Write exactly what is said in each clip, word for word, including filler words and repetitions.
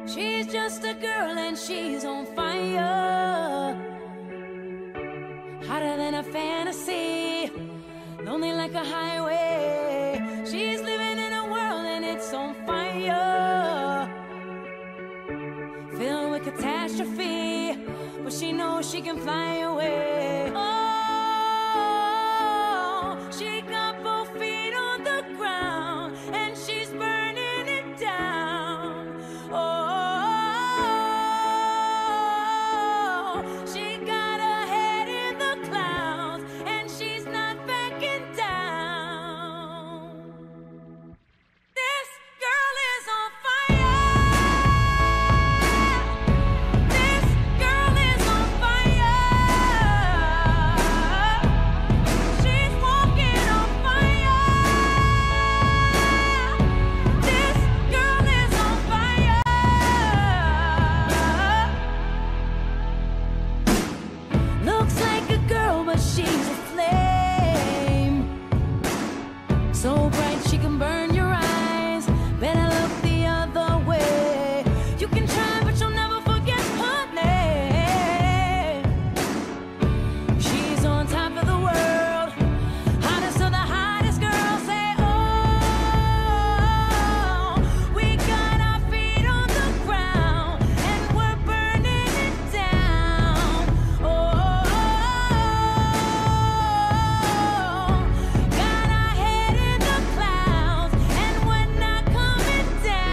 She's just a girl and she's on fire, hotter than a fantasy, lonely like a highway. She's living in a world and it's on fire, filled with catastrophe, but she knows she can fly away. Oh, she got both feet on the ground and she's burning it down. Oh, she got her head in the clouds and she's not backing down. This girl is on fire. This girl is on fire. She's walking on fire. This girl is on fire. Looks like a girl, but she's a flame, so bright she can burn your eyes. Better look the other way. You can try, but you'll never forget her name. She's on top of the world, hottest of the hottest girls. Say, oh, we got our feet on the ground and we're burning it down. Oh, got our head in the clouds and we're not coming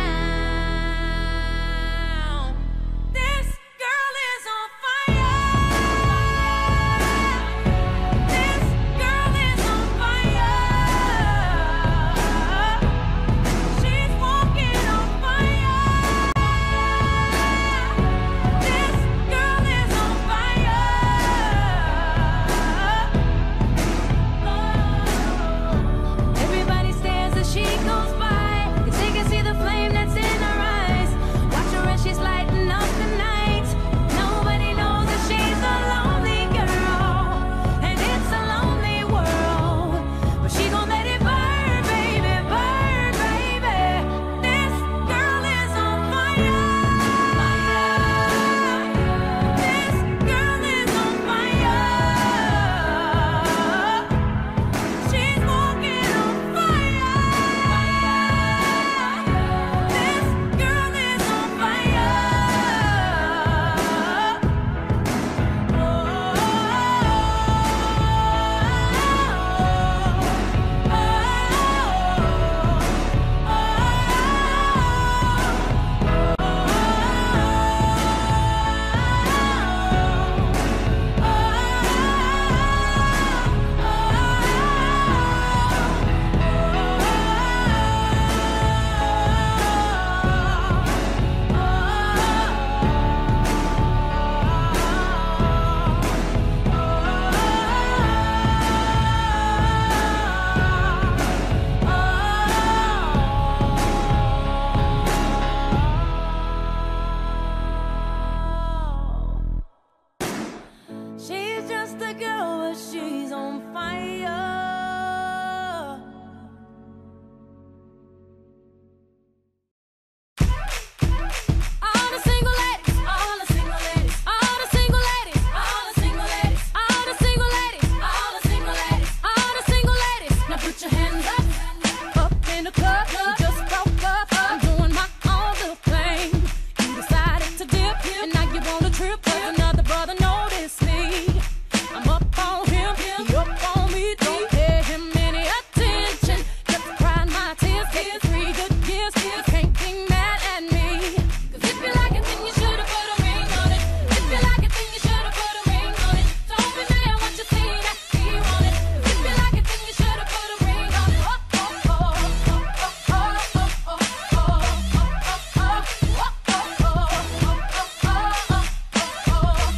down. This girl is on fire. This girl is on fire. She's walking on fire. This girl is on fire. Everybody stares as she goes by, 'cause they can see the flame that's in her eyes. Watch her as she's lighting up the night. Nobody knows that she's a lonely girl, and it's a lonely world. But she gon' let it burn, baby, burn, baby. This girl is on fire. This girl is on fire. She's walking on fire. This girl is on fire. She's just a girl, but she's on fire. All the single ladies, all the single ladies, all the single ladies, all the single ladies, all the single ladies, all the single ladies, all the single ladies. Now put your hands up, up in the club. You just broke up. I'm doing my own little thing. You decided to dip, and now you want a trip. 'Cause another brother noticed me. I'm up on him, he up on me. Don't pay him any attention. Just crying my tears, get three good years. Can't be mad at me. 'Cause if you like it, then you should've put a ring on it. If you like it, then you should've put a ring on it. Don't be mad once you see that he want it. 'Cause if you like it, then you should've put a ring on it. Oh, oh, oh, oh, oh, oh, oh, oh, oh, oh, oh, oh, oh, oh, oh, oh, oh, oh, oh.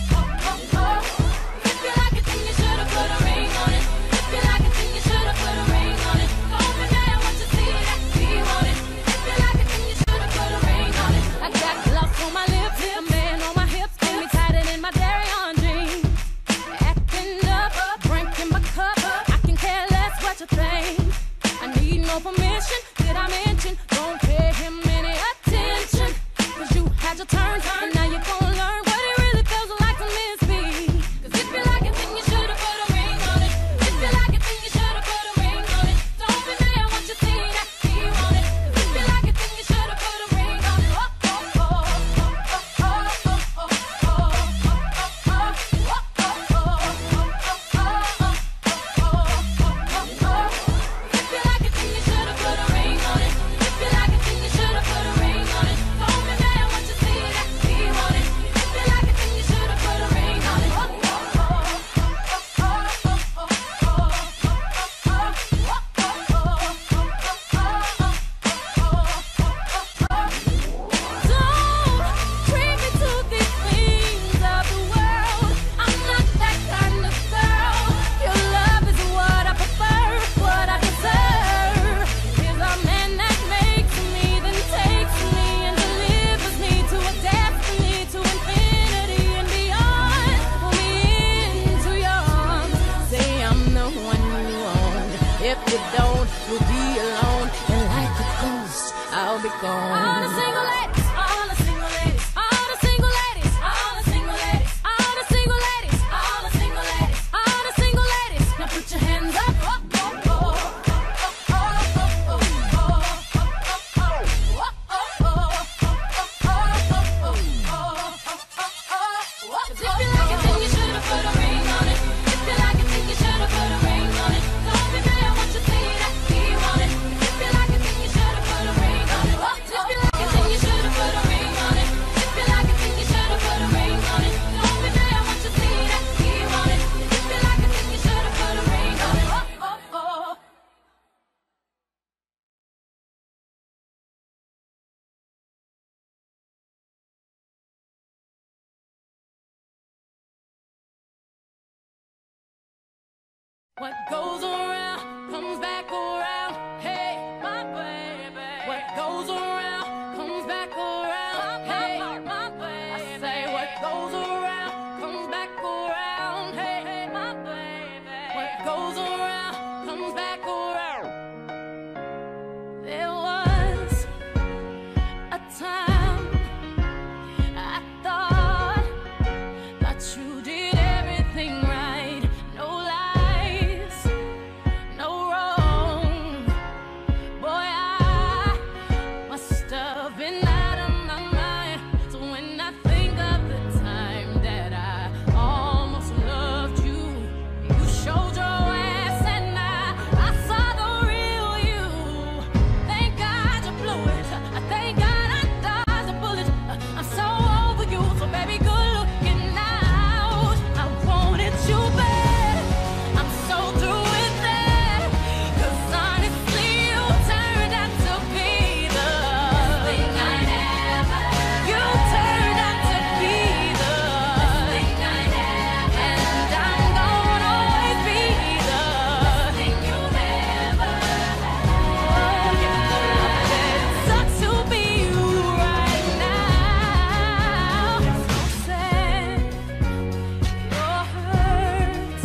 What goes around comes back around. Hey, my baby. What goes around comes back around. Hey, my baby. I say what goes around comes back around. Hey, my baby. What goes around comes back around. There was a time I thought that you did everything right. No lies, no wrong. Boy, I must have been out of my mind. So when I think of the time that I almost loved you, you showed your ass and I, I saw the real you. Thank God you blew it. I thank God I dodged a bullet. I'm so over you, so baby, good looking out. I wanted you bad. I'm so through with that. 'Cause honestly, you turned out to be the thing I never. You turned out to be the thing I never. And I'm gonna always be the thing you never had. It sucks to be you right now. It's so sad. You're hurt.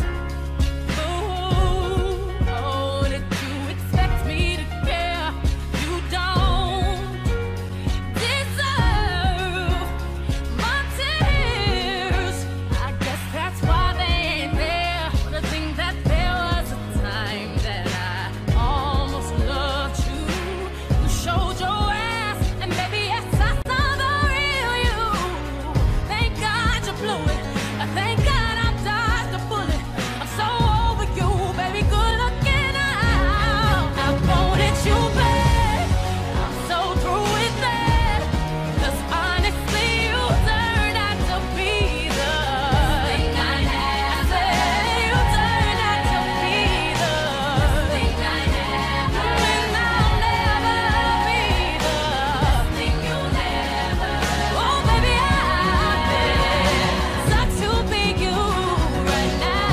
Ooh, oh, did you expect me to care? You don't deserve my tears. I guess that's why they ain't there. But I think that there was a time that I almost loved you. You showed your ass, and baby, yes, I saw the real you. Thank God you blew it. I thank God I dodged the bullet. I'm so over you, baby, good looking out. I wanted you bad. I'm so through with that. 'Cause honestly, you turned out to be the thing I never. You turned out to be the thing I never. And I'll never be the thing you never. Oh, baby, I sucks to be you right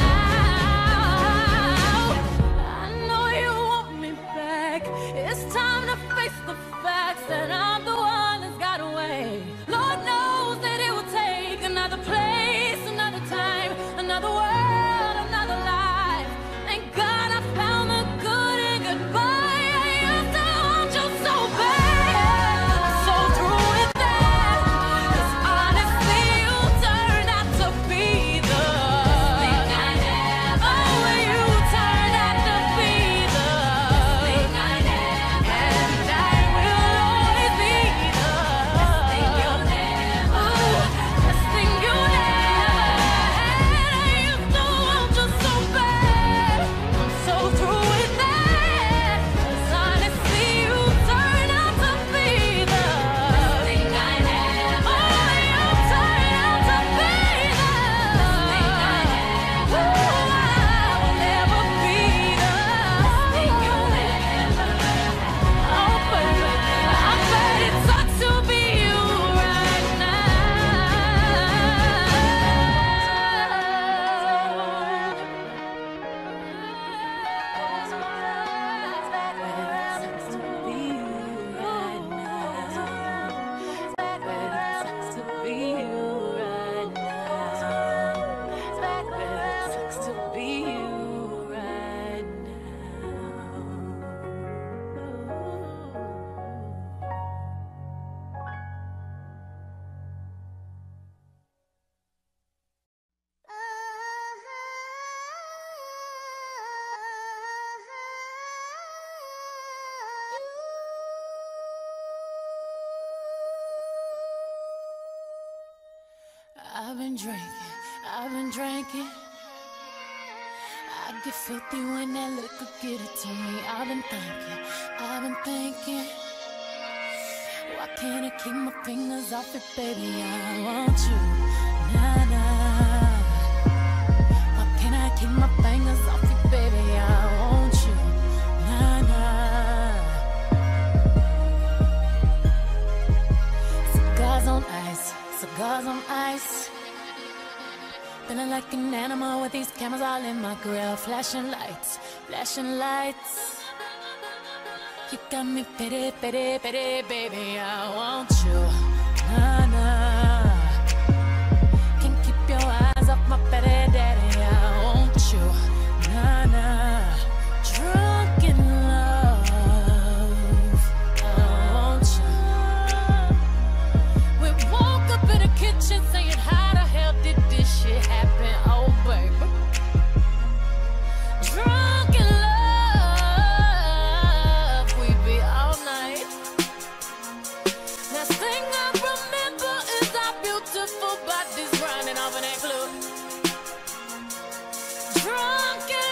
now. I know you want me back. It's time to face the facts that I'm the one that's got away. Lord knows that it will take another place, another time, another world, another life. Thank God I found the good in goodbye. I used to want you so bad. I'm so through with that. 'Cause honestly, you turned out to be the thing I never. Oh, you turned out to be the thing I never. And I will always be the thing you never. The thing you never had. I used to want you so bad. I'm so through with that. 'Cause honestly, you turned out to be the thing I never. Oh, you turned out to be the thing I never. Ooh, I will never be the thing you never. Oh, baby, I bet it sucks to be you right I've been drinking, I've been drinking. I get filthy when that liquor get it to me. I've been thinking, I've been thinking. Why can't I keep my fingers off it, baby? I want you, nah, nah. Why can't I keep my fingers off it, baby? I want you, nah, nah. Cigars on ice, cigars on ice. Feeling like an animal with these cameras all in my grill. Flashing lights, flashing lights. You got me pity, pity, pity, baby, I want you. Nah, nah. Can't keep your eyes off my pity, daddy, I want you. Nah, nah. Drunk in love, I want you. We woke up in the kitchen saying, how the hell did this shit happen? Oh, baby. Drunk in love, we be all night. Last thing I remember is our beautiful bodies grinding off in that club. Drunk in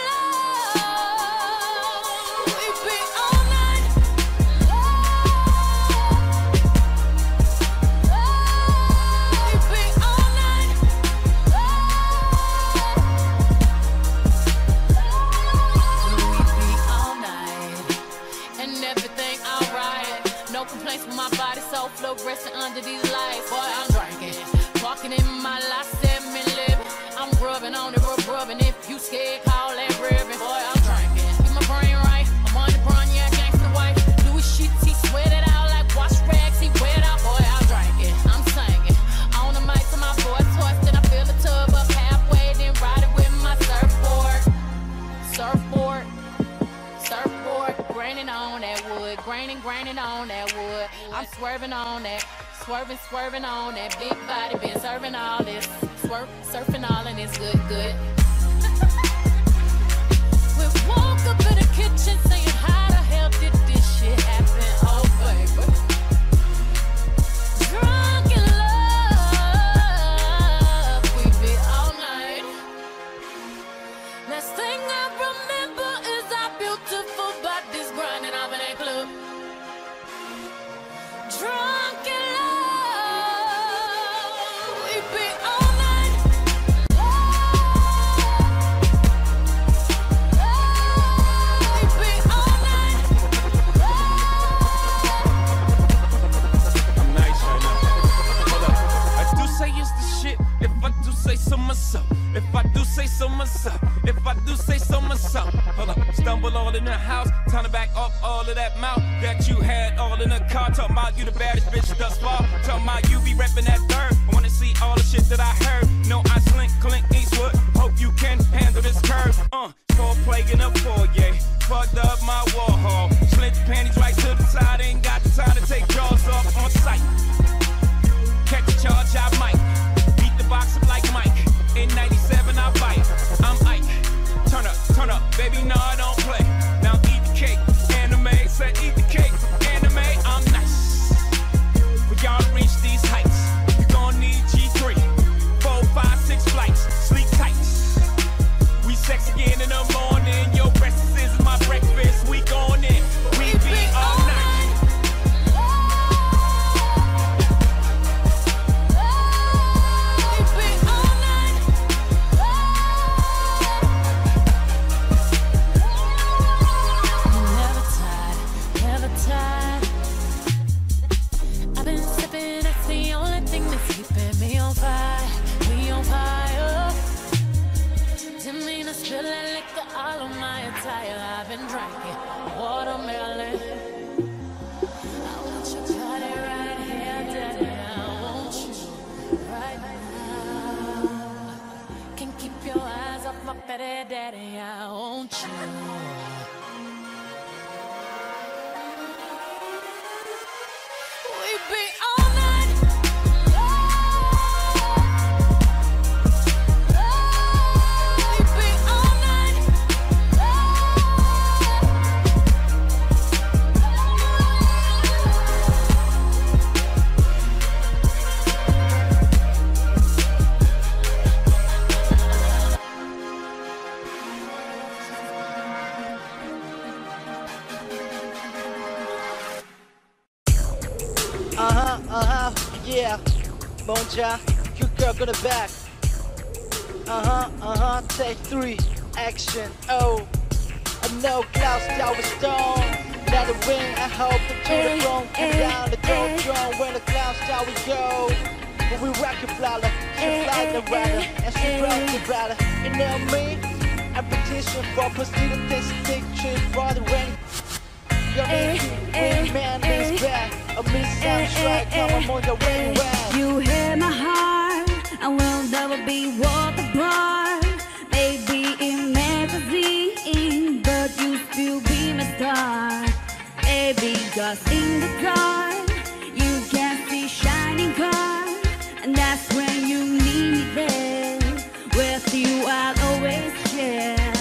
love, we be all night. We be all night. We be all night. And everything alright. No complaints with my body, so fluorescent under these lights. Boy, I'm drinking, walking in my life, seven living. I'm rubbing on it, rub rubbing. If you scared, call that ribbon. Boy, I'm drinking, keep my brain right. I'm on the run, yeah, gangsta wife. Louis sheets, he sweat it out like wash rags. He wet out, boy, I'm drinking, I'm singing. On the mic to my boy twisting. I fill the tub up halfway, then ride it with my surfboard. Surfboard. Surfboard, graining on that wood, graining, graining on that wood. I'm swerving on that, swerving, swerving on that big body. Been serving all this, swerve, surfing all and it's good, good. We woke up in the kitchen saying, how the hell did this shit happen? Oh, baby. Drunk in love, we be all night. Last thing I remember is our beautiful bodies grinding off in that club. Drunk in love, we be all night. We be all night. I'm nice right now. Hold up. I do say it's the shit. If I do say so myself. If I do say so myself. If I do say so myself. Hold up. Stumble all in the house. Time to back up all of that mouth that you had all in the car. Talking about you the baddest bitch thus far. Talking about you be repping that third. I wanna see all the shit that I heard. No, I slink, Clint Eastwood. Hope you can handle this curve. Uh, for plague in a foyer. Fucked up my Warhol. Slint your panties right to the side. Ain't got the time to take jaws off on sight. Catch a charge, I might. Beat the box up like Mike. In ninety-seven, I bite. I'm Ike. Turn up, turn up, baby, no, I don't play. Now eat the cake, anime. Said eat the cake, anime. I'm nice. For y'all to reach these heights, you gon' need G three. Four, five, six flights, sleep tight. We sex again in the morning. Your breakfast is my breakfast. We going in. We be all night. I've been sipping, that's the only thing that's keeping me on fire. We on fire. Didn't mean to spill that liquor all on my attire. I've been drinking watermelon. I want your body right here, daddy. I want you right now. Can't keep your eyes off my petty daddy. I want you. We be all night. We be all night. Uh-huh, uh-huh, yeah. Monja, good girl, go to back. Uh-huh, uh-huh, take three, action, oh. I know Klaus, I was stoned. Let it ring, I hope the to the phone come down the dope drum. When the Klaus, how we go. but we rock it flawless. She fly the rider, and she rock the rider. You know me? Appetition for pursuit of this stick trip for the rain. Your wing man is back. A miss soundtrack, come on the way back. You hit my heart, I will never be walked apart. Maybe in magazine, but you still be my star. Baby, cause in the dark, you can see shining car, and that's when you need me there. With you I'll always share.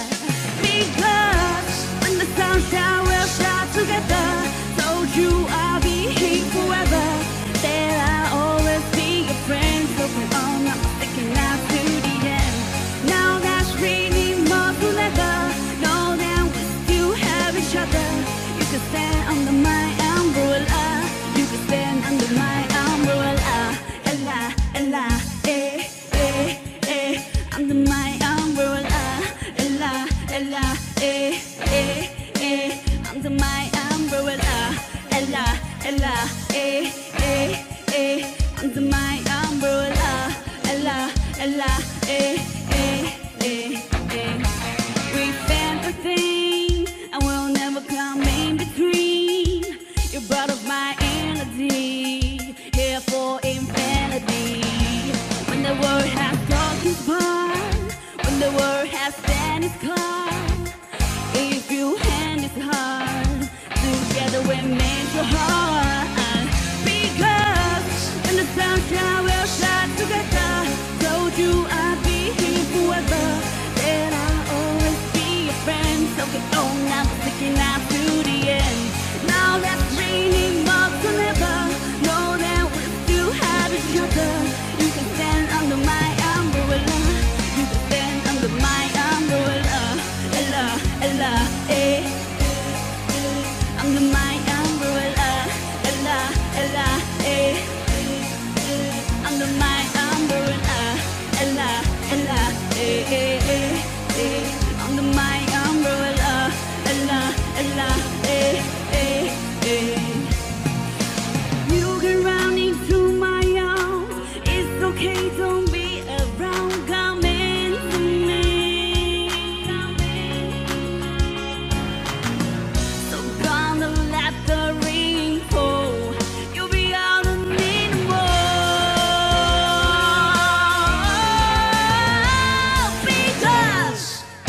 Because when the sunshine will shine together, told you I'll be here forever. That I'll always be your friend. So come on, I'm sticking out to the end. Now that's really more than ever. Know that we still have each other. You can stand under my umbrella. You can stand under my umbrella. Ella, Ella, eh, eh, eh. Under my umbrella. Ella, Ella, eh, eh, eh. Under my umbrella. Ella, Ella, eh, eh, eh. Under my umbrella. Ella, Ella, eh, eh, eh, eh. We found a thing, and we'll never come in between. You're part of my energy, here for infinity. When the world has talked its part, when the world has stand its card, if you hand its heart, together we make your heart. Because when the sunshine will shine together, told you I'd be here forever. That I'll always be your friend. So get on, I'm sticking out to the end. Now that's raining more than ever. Know that we still have each other. You can stand under my umbrella. You can stand under my umbrella. Ella, Ella, eh. Under my umbrella. Ella, Ella, eh. Under my umbrella. Ella, Ella, eh, eh, eh, eh. Under my umbrella. Ella, Ella, eh, eh, eh. You can run into my arms. It's okay, don't be around. Come into me. So gonna let the rain fall. You'll be out of me no more. Because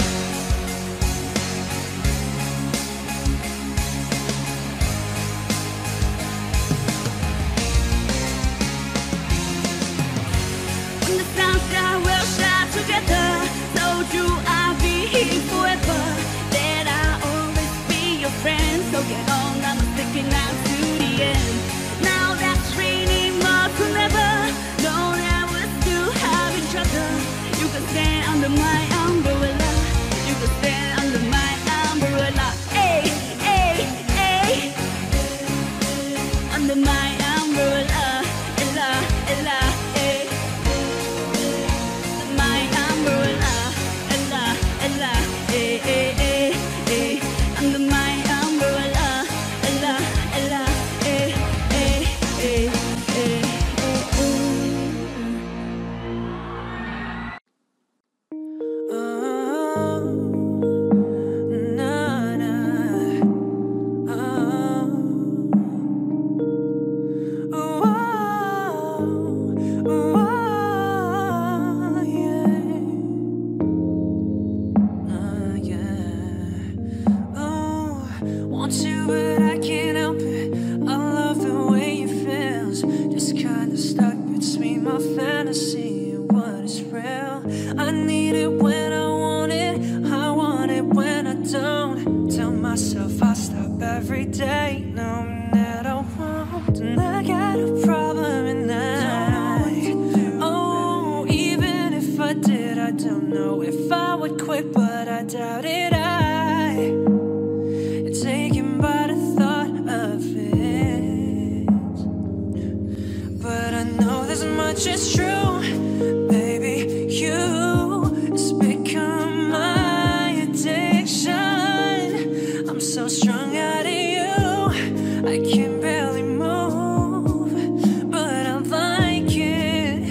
when the sunshine will shine together, told you I'll be here forever. That I'll always be your friend. So get on, I'm sticking out to the end. Now that's raining more than ever. Know that we still have each other. You can stand under my umbrella. You can stand under my umbrella. Hey, hey, hey. Under my umbrella. Ella, Ella, eh. My umbrella. Ella, Ella, eh, eh, eh, eh. Under my umbrella. Ella, Ella, eh, eh, eh, eh, eh, eh. Want to, but I can't help it. I love the way it feels. Just kinda stuck between my fantasy and what is real. I need it when I want it. I want it when I don't. Tell myself I stop every day, knowing that I won't. And I got a problem in that. Oh, even if I did, I don't know if I would quit, but I doubt it. I taken by the thought of it, but I know this much is true, baby. You, it's become my addiction. I'm so strung out of you, I can barely move, but I like it.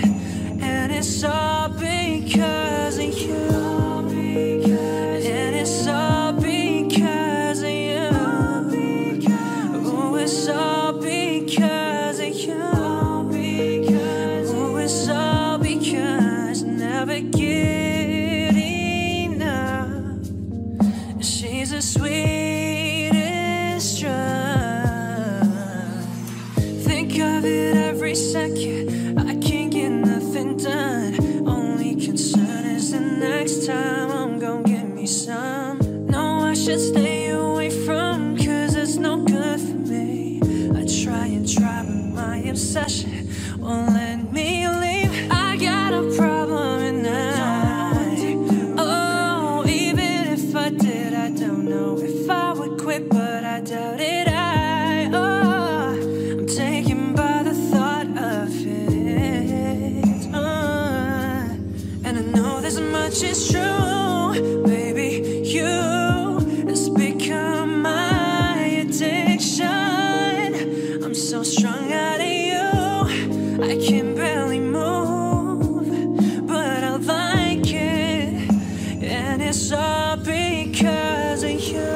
is true, baby. You has become my addiction. I'm so strung out of you, I can barely move, but I like it, and it's all because of you.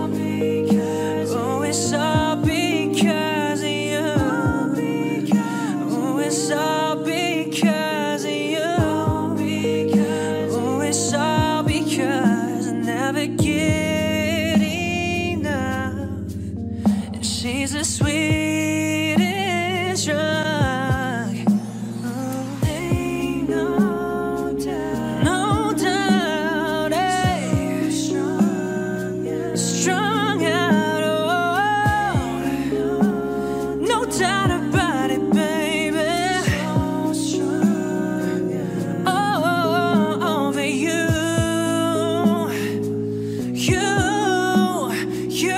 Oh, it's all because of you. Oh, it's all because of you. Oh, it's all because I never get enough. And she's the sweetest drug. Oh, ain't no doubt, no doubt, eh? Strung out, oh, no doubt about it, baby. Oh, over you, you, you.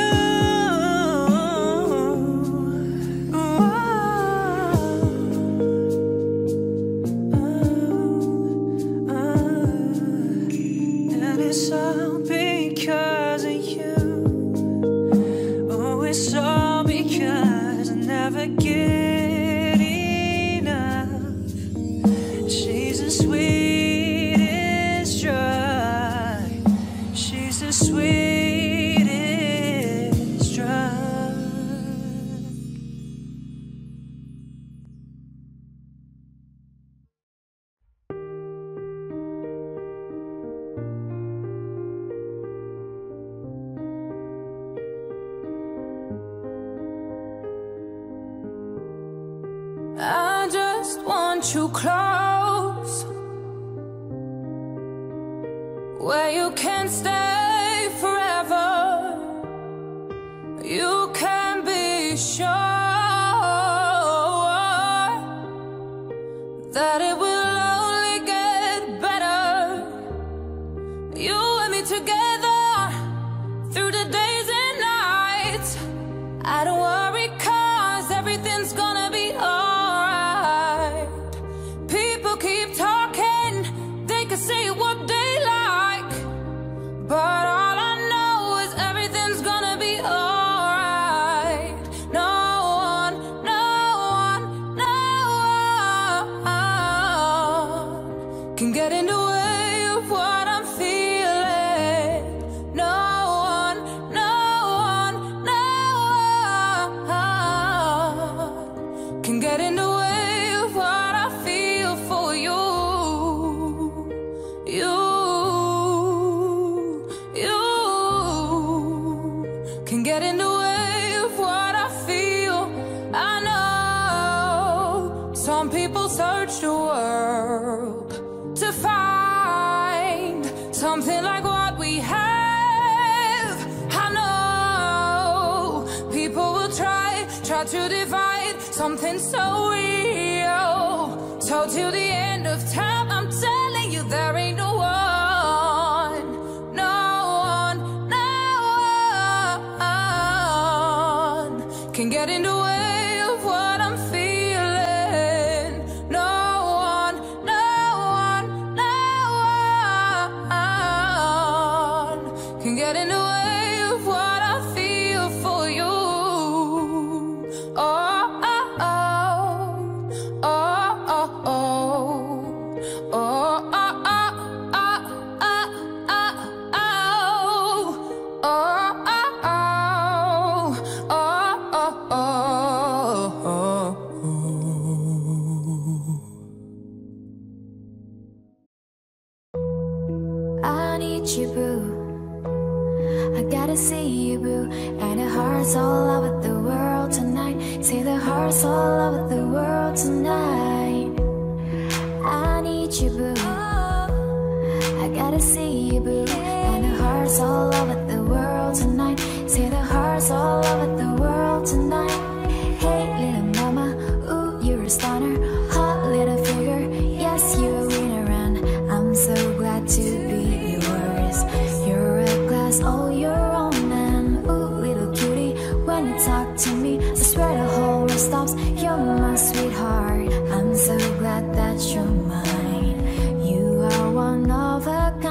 And it's all because of you. Oh, it's all because I never get enough. She's the sweetest drug. She's the sweetest drug. I just want you close, where you can stay forever. You can be sure that it will only get better. You and me together through the days and nights. I don't worry, 'cause everything's gonna be alright. People keep talking, they can say what they like, but all I know is everything's gonna be alright. No one, no one, no one can get in the way of what I'm feeling. No one, no one, no one can get in the way of what I feel for you. You, you can get in the way of what I feel. I know some people search the world to find something like what we have. I know people will try, try to divide something so real. So till the end of time, I'm telling you, there ain't no one, no one, no one can get in the way of what I'm feeling. No one, no one, no one can get in the way of what I feel for you. Oh, oh, oh, oh, oh, oh, oh, oh, I need you, boo. I gotta see you, boo. And the heart's all over the world tonight. Say the heart's all over the world tonight. I need you, boo. I gotta see you, boo. And the heart's all over the world tonight. Say the heart's all over the world tonight. Hey, little mama, ooh, you're a stunner. Hot little figure, yes, you're a winner. And I'm so glad to be yours. You're a glass all your own. And ooh, little cutie, when you talk to me, I swear the whole world stops. You're my sweetheart. I'm so glad that you're mine. You are one of a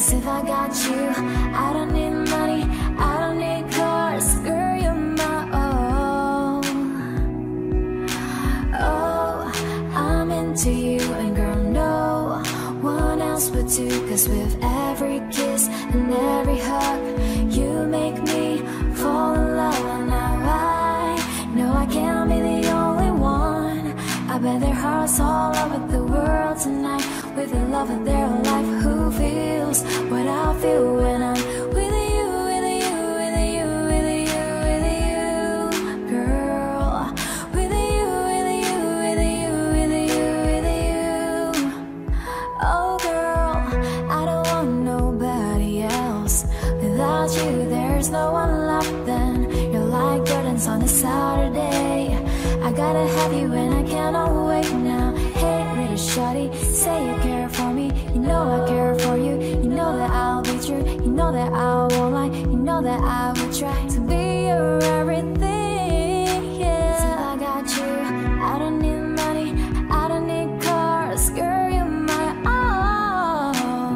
'Cause if I got you, I don't need money, I don't need cars. Girl, you're my all. Oh, I'm into you, and girl, no one else but you. 'Cause with every kiss and every hug, you make me fall in love. And now I know I can't be the only one. I bet their hearts all over the world tonight, with the love of their life. Who feels what I feel when I'm with you, with you, with you, with you, with you, girl. With you, with you, with you, with you, with you. Oh girl, I don't want nobody else. Without you, there's no one left. Then you're like gardens on a Saturday. I gotta have you and I cannot wait now. Hey, little shawty, say you care for me. You know I care for you. You know that I'll be true. You know that I won't lie. You know that I will try to be your everything. Yeah, so I got you. I don't need money. I don't need cars. Girl, you're my all.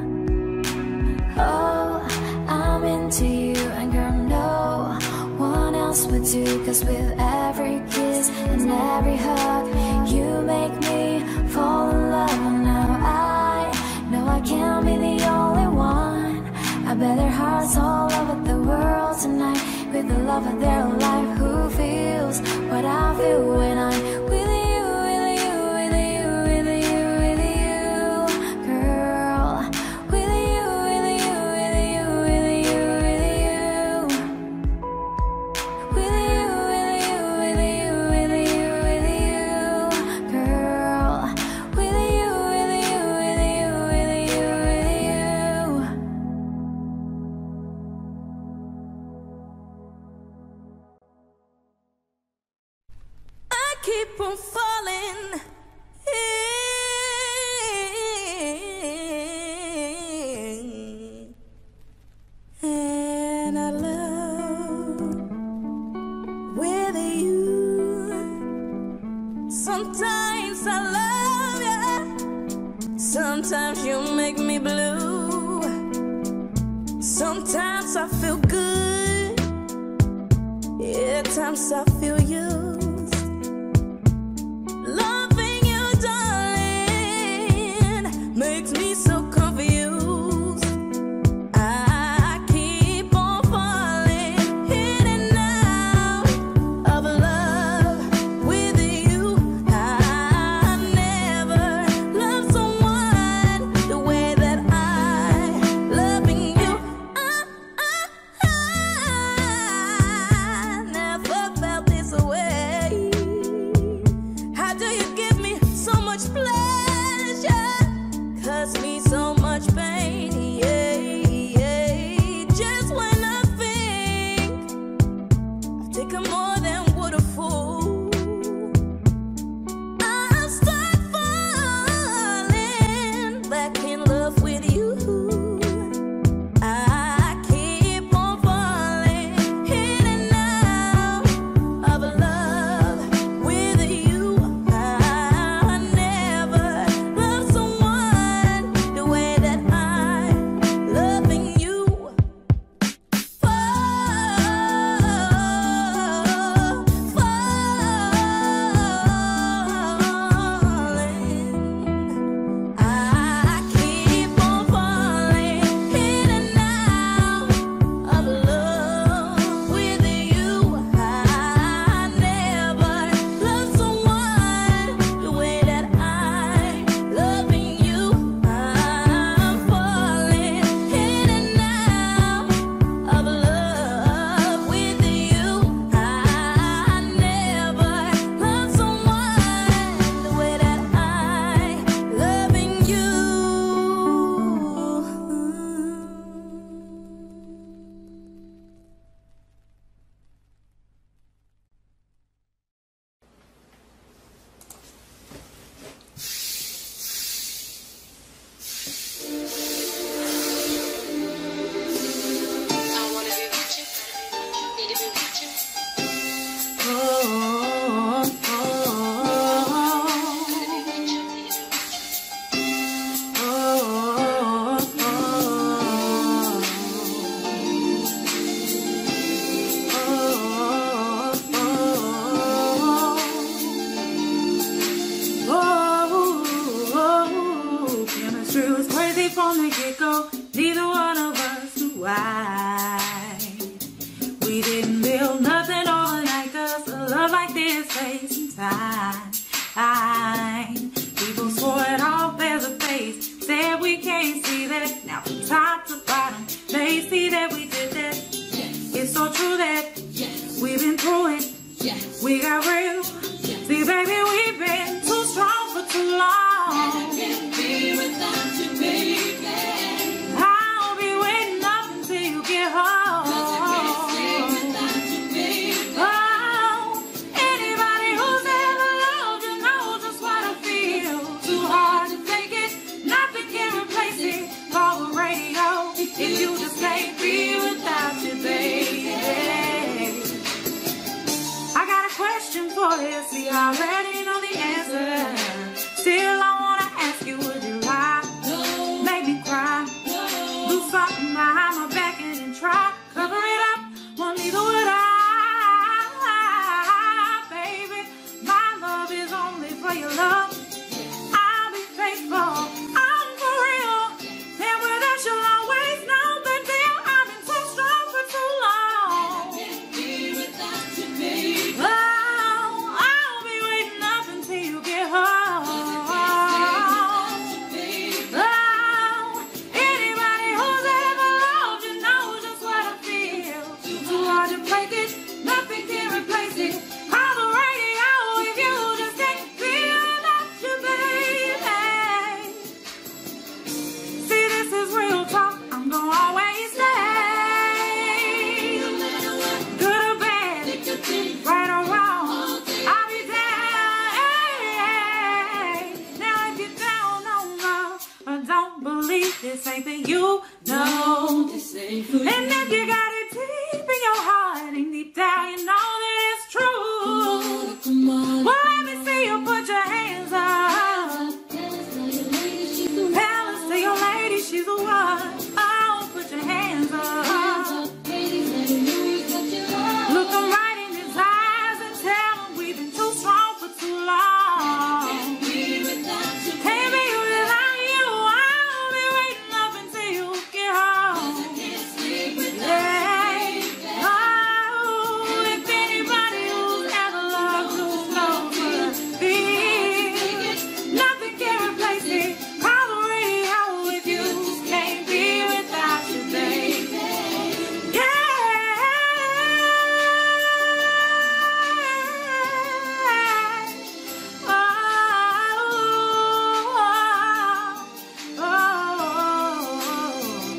Oh, I'm into you, and girl, no one else but you. 'Cause with every kiss and every hug, you make me fall in love. And now I know I can't be the only one. I bet their hearts all over the world tonight, with the love of their life. Who feels what I feel when I'm with you, with you, with you, with you, with you, girl. With you, with you, with you, with you, with you. With you, with you, with you, with you, with you, girl. With you, with you, with you, with you, with you. I keep on falling in, and I love with you. Sometimes I love you, sometimes you make me blue. Sometimes I feel good, yeah, times I feel used. Loving you, darling, makes me so confused. I keep on falling in and out of love with you. I never loved someone the way that I loving you. I, I, I never felt this way. from the get-go, neither one of us knew why. We didn't build nothing overnight, cause a love like this takes some time. People swore it off as a phase, said we can't see that. Now from top to bottom, they see that we did that. Yes. It's so true that yes. We've been through it. Yes. We got real. Yes. See, baby, we've been too strong for too long. I can't be without you, baby. I'll be waiting up until you get home. If you just can't be without you, baby. I got a question for you, see, I already know the answer. Still, I wanna ask you, would you lie? No. Make me cry? No. Do something behind my back and then try cover it up? Well, neither would I, baby. My love is only for your love. I'll be faithful. I'm for real. And without you, always know the deal. I've been so strong for too long. I can't be without you, baby. Oh, I'll be waiting up until you get home. Oh, anybody who's ever loved you knows just what I feel. Too hard to break it, nothing can replace it. Call the radio if you just can't be without you, baby. See, this is real talk, I'm gonna always say, good or bad, right or wrong, I'll be there. Now if you're down on love, or don't believe this ain't that you know, this ain't for you. And if you got it deep in your heart and deep down you know that it's true, come on, come on, well let me see you put your hands up. Balance to your lady, she's the one. Oh, put your hands up. Look them right in his eyes and tell him we've been too strong for too long. Can't be without you. Can't be without you. I'll be waiting up until you get home. I can't sleep without you. Oh, if anybody who's ever loved you knows what I feel, nothing can replace it. Call the radio if you can't be without you, baby. Yeah. Oh, oh, oh,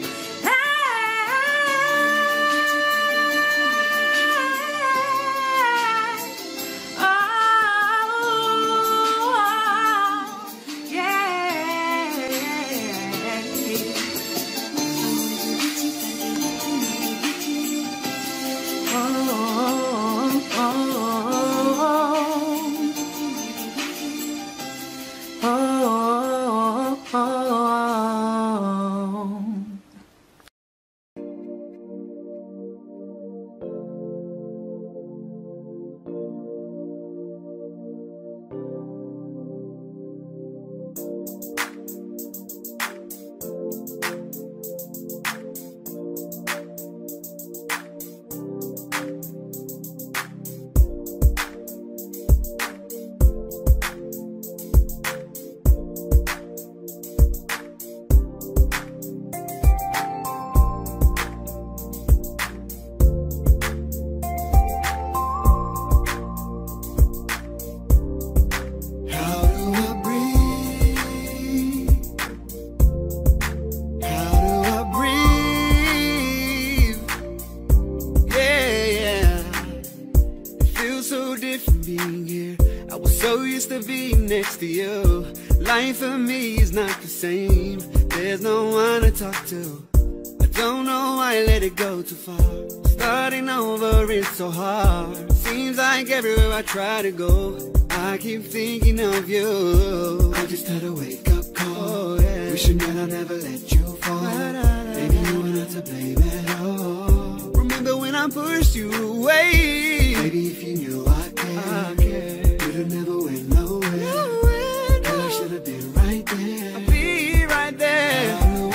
next to you. Life for me is not the same. There's no one to talk to. I don't know why I let it go too far. Starting over is so hard. Seems like everywhere I try to go, I keep thinking of you. I just had a wake up call. Oh, yeah. Wishing that I never let you fall. Maybe you were not to blame at all. Remember when I pushed you away? Maybe if you knew I cared, I cared. You'd have never went nowhere. Nowhere, no. And I should have been right there. I'll be right there.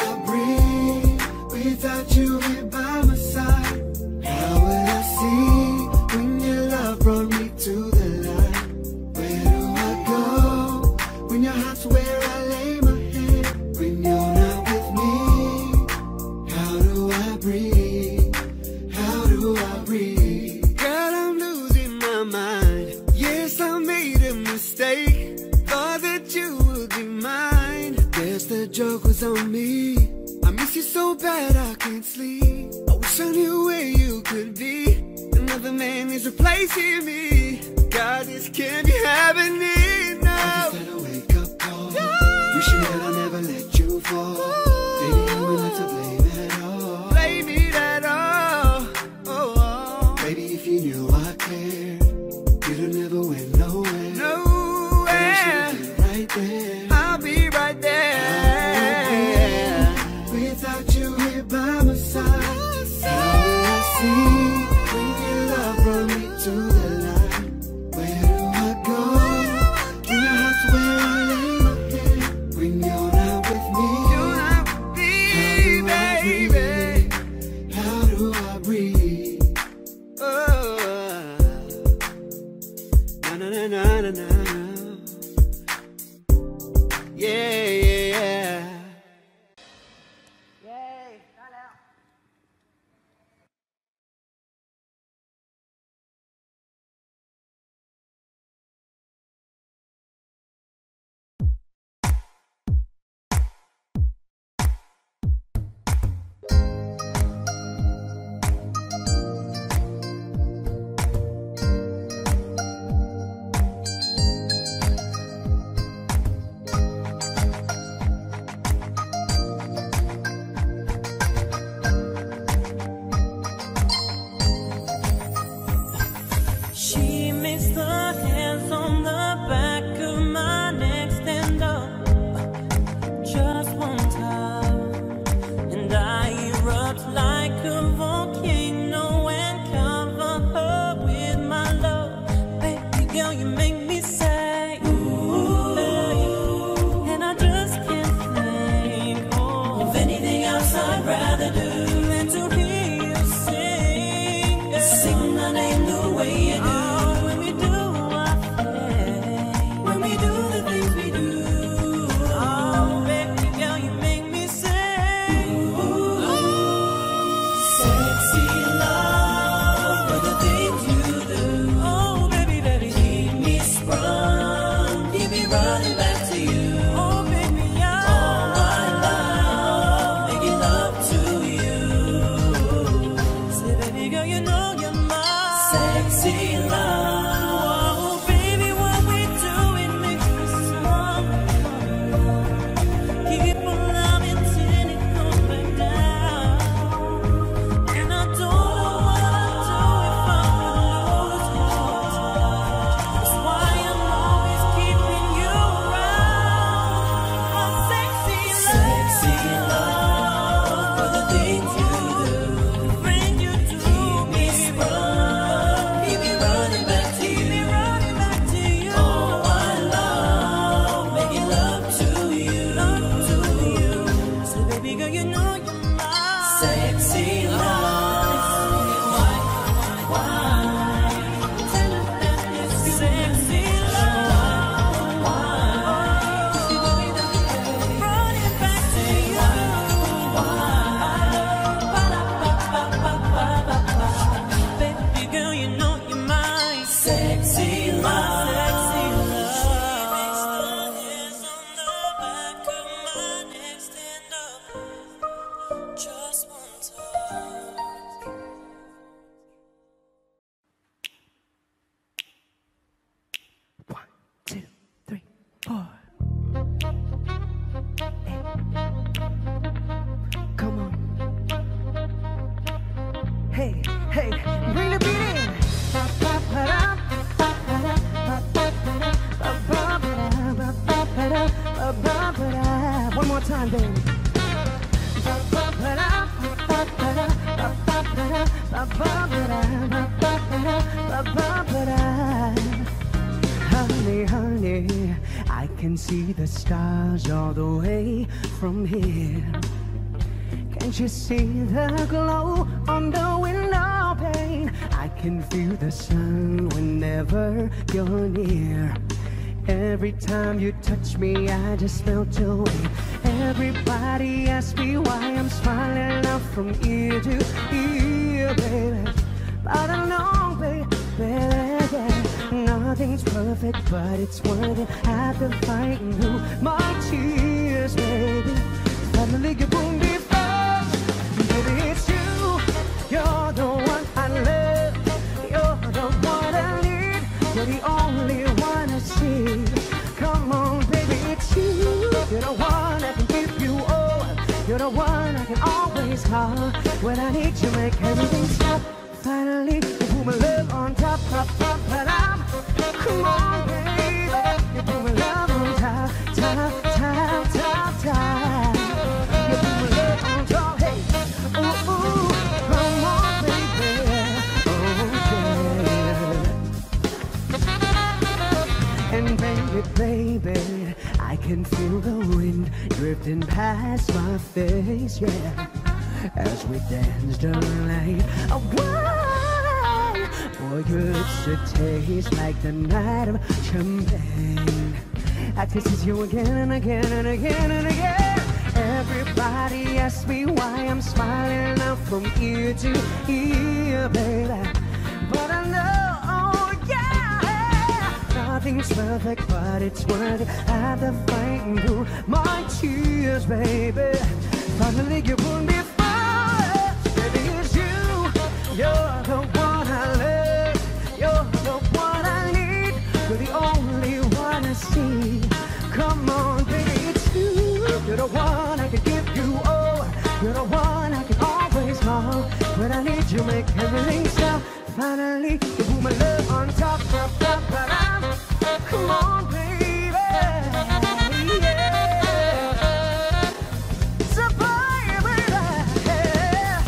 miss you so bad I can't sleep. I wish I knew where you could be. Another man is replacing me. God, this can't be happening now. I just had a wake up call, no. Wishing that I never let you fall. Oh. Baby, you were not to blame at all. Blame it at all. Oh, oh. Baby, if you knew I cared, you'd have never went nowhere. Nowhere. Right there. I'll be right there. Without you here by my side, how will I see when your love brought me to the line? Where do I go? In your heart's where I lay my head when you're not with me. You're not with me, baby. How do I breathe? Oh, na na na na na na. Yeah, yeah, yeah. Yay, not out. She makes the hands on the back of my neck stand up just one time, and I erupt like a volcano and cover her with my love. Baby girl, you make me say ooh, and I just can't think oh, of anything else I'd rather do than to hear you sing, sing my name the way you do. Hey, hey, bring the beat in. One more time, baby. Honey, honey, I can see the stars all the way from here. Can't you see the glow on the window pane? I can feel the sun whenever you're near. Every time you touch me, I just melt away. Everybody asks me why I'm smiling up from ear to ear, baby. But I know, baby, baby, nothing's perfect, but it's worth it. After fighting through my tears, baby, finally you put me first. You're the one I can always call when I need to make everything stop. Finally, you put my love on top, top, top, but I'm, come on, baby. You put my love on top, top, top, top, top. You put my love on top, hey, ooh, ooh, come on, baby, oh, yeah. And baby, baby, I can feel the wind drifting past my face, yeah. As we dance the night away, boy, your lips should taste like the night of champagne. I kisses you again and again and again and again. Everybody asks me why I'm smiling out from ear to ear, baby. But I know, oh yeah, nothing's perfect, but it's worth it. I have to fight through my tears, baby. Finally, you put me. You're the one I love, you're the one I need, you're the only one I see. Come on, baby, it's you. You're the one I can give you all, you're the one I can always call when I need you, make everything stop. Finally, you put my love on top, top, top, but I'm, come on, baby, yeah. So, baby, yeah.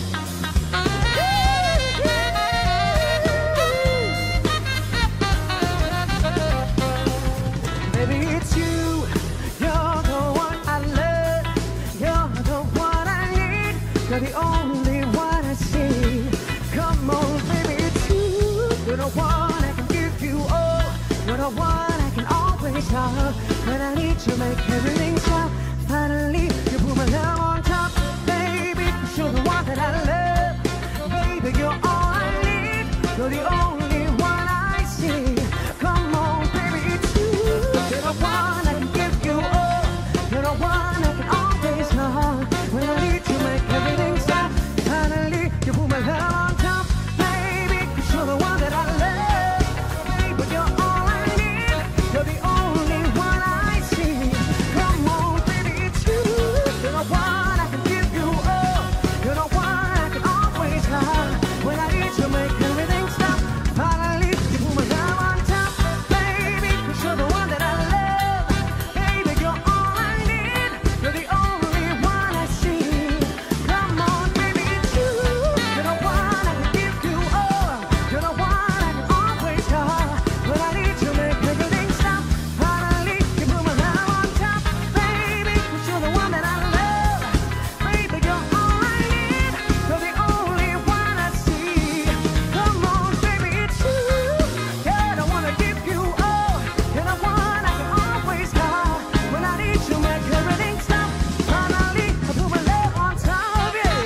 Baby, it's you. You're the one I love. You're the one I need. You're the only one I see. Come on, baby, it's you. You're the one I can give you all. You're the one I can always call when I need to make everything stop. Finally, you put my love on top, baby. You're the one that I love. Baby, you're all I need. You're the only one I see. Come on, baby, it's you. You're the one I can give you all. You're the one I can always call when I need to make everything stop. Finally, you put my love on top, baby. You're the one that I love. Baby, you're all I need. You're the only one I see. Come on, baby, it's you. You're the one I can give you all. You're the one I can always call when I need to make everything stop. Finally, you put my love on top, baby. You're the one that I love. Baby, you're all I need. You're the only one I see. Come on, baby, it's you. You're the one I can give you all. You're the one I can always call when I need to make everything stop. Finally, you put my love on top, baby. You're the one that I love. Baby, you're all I need. You're the only one I see. Come on, baby, it's you. Yeah, I wanna give you all. You're the one I can always call when I need to make everything stop. Finally, I put my love on top, yeah.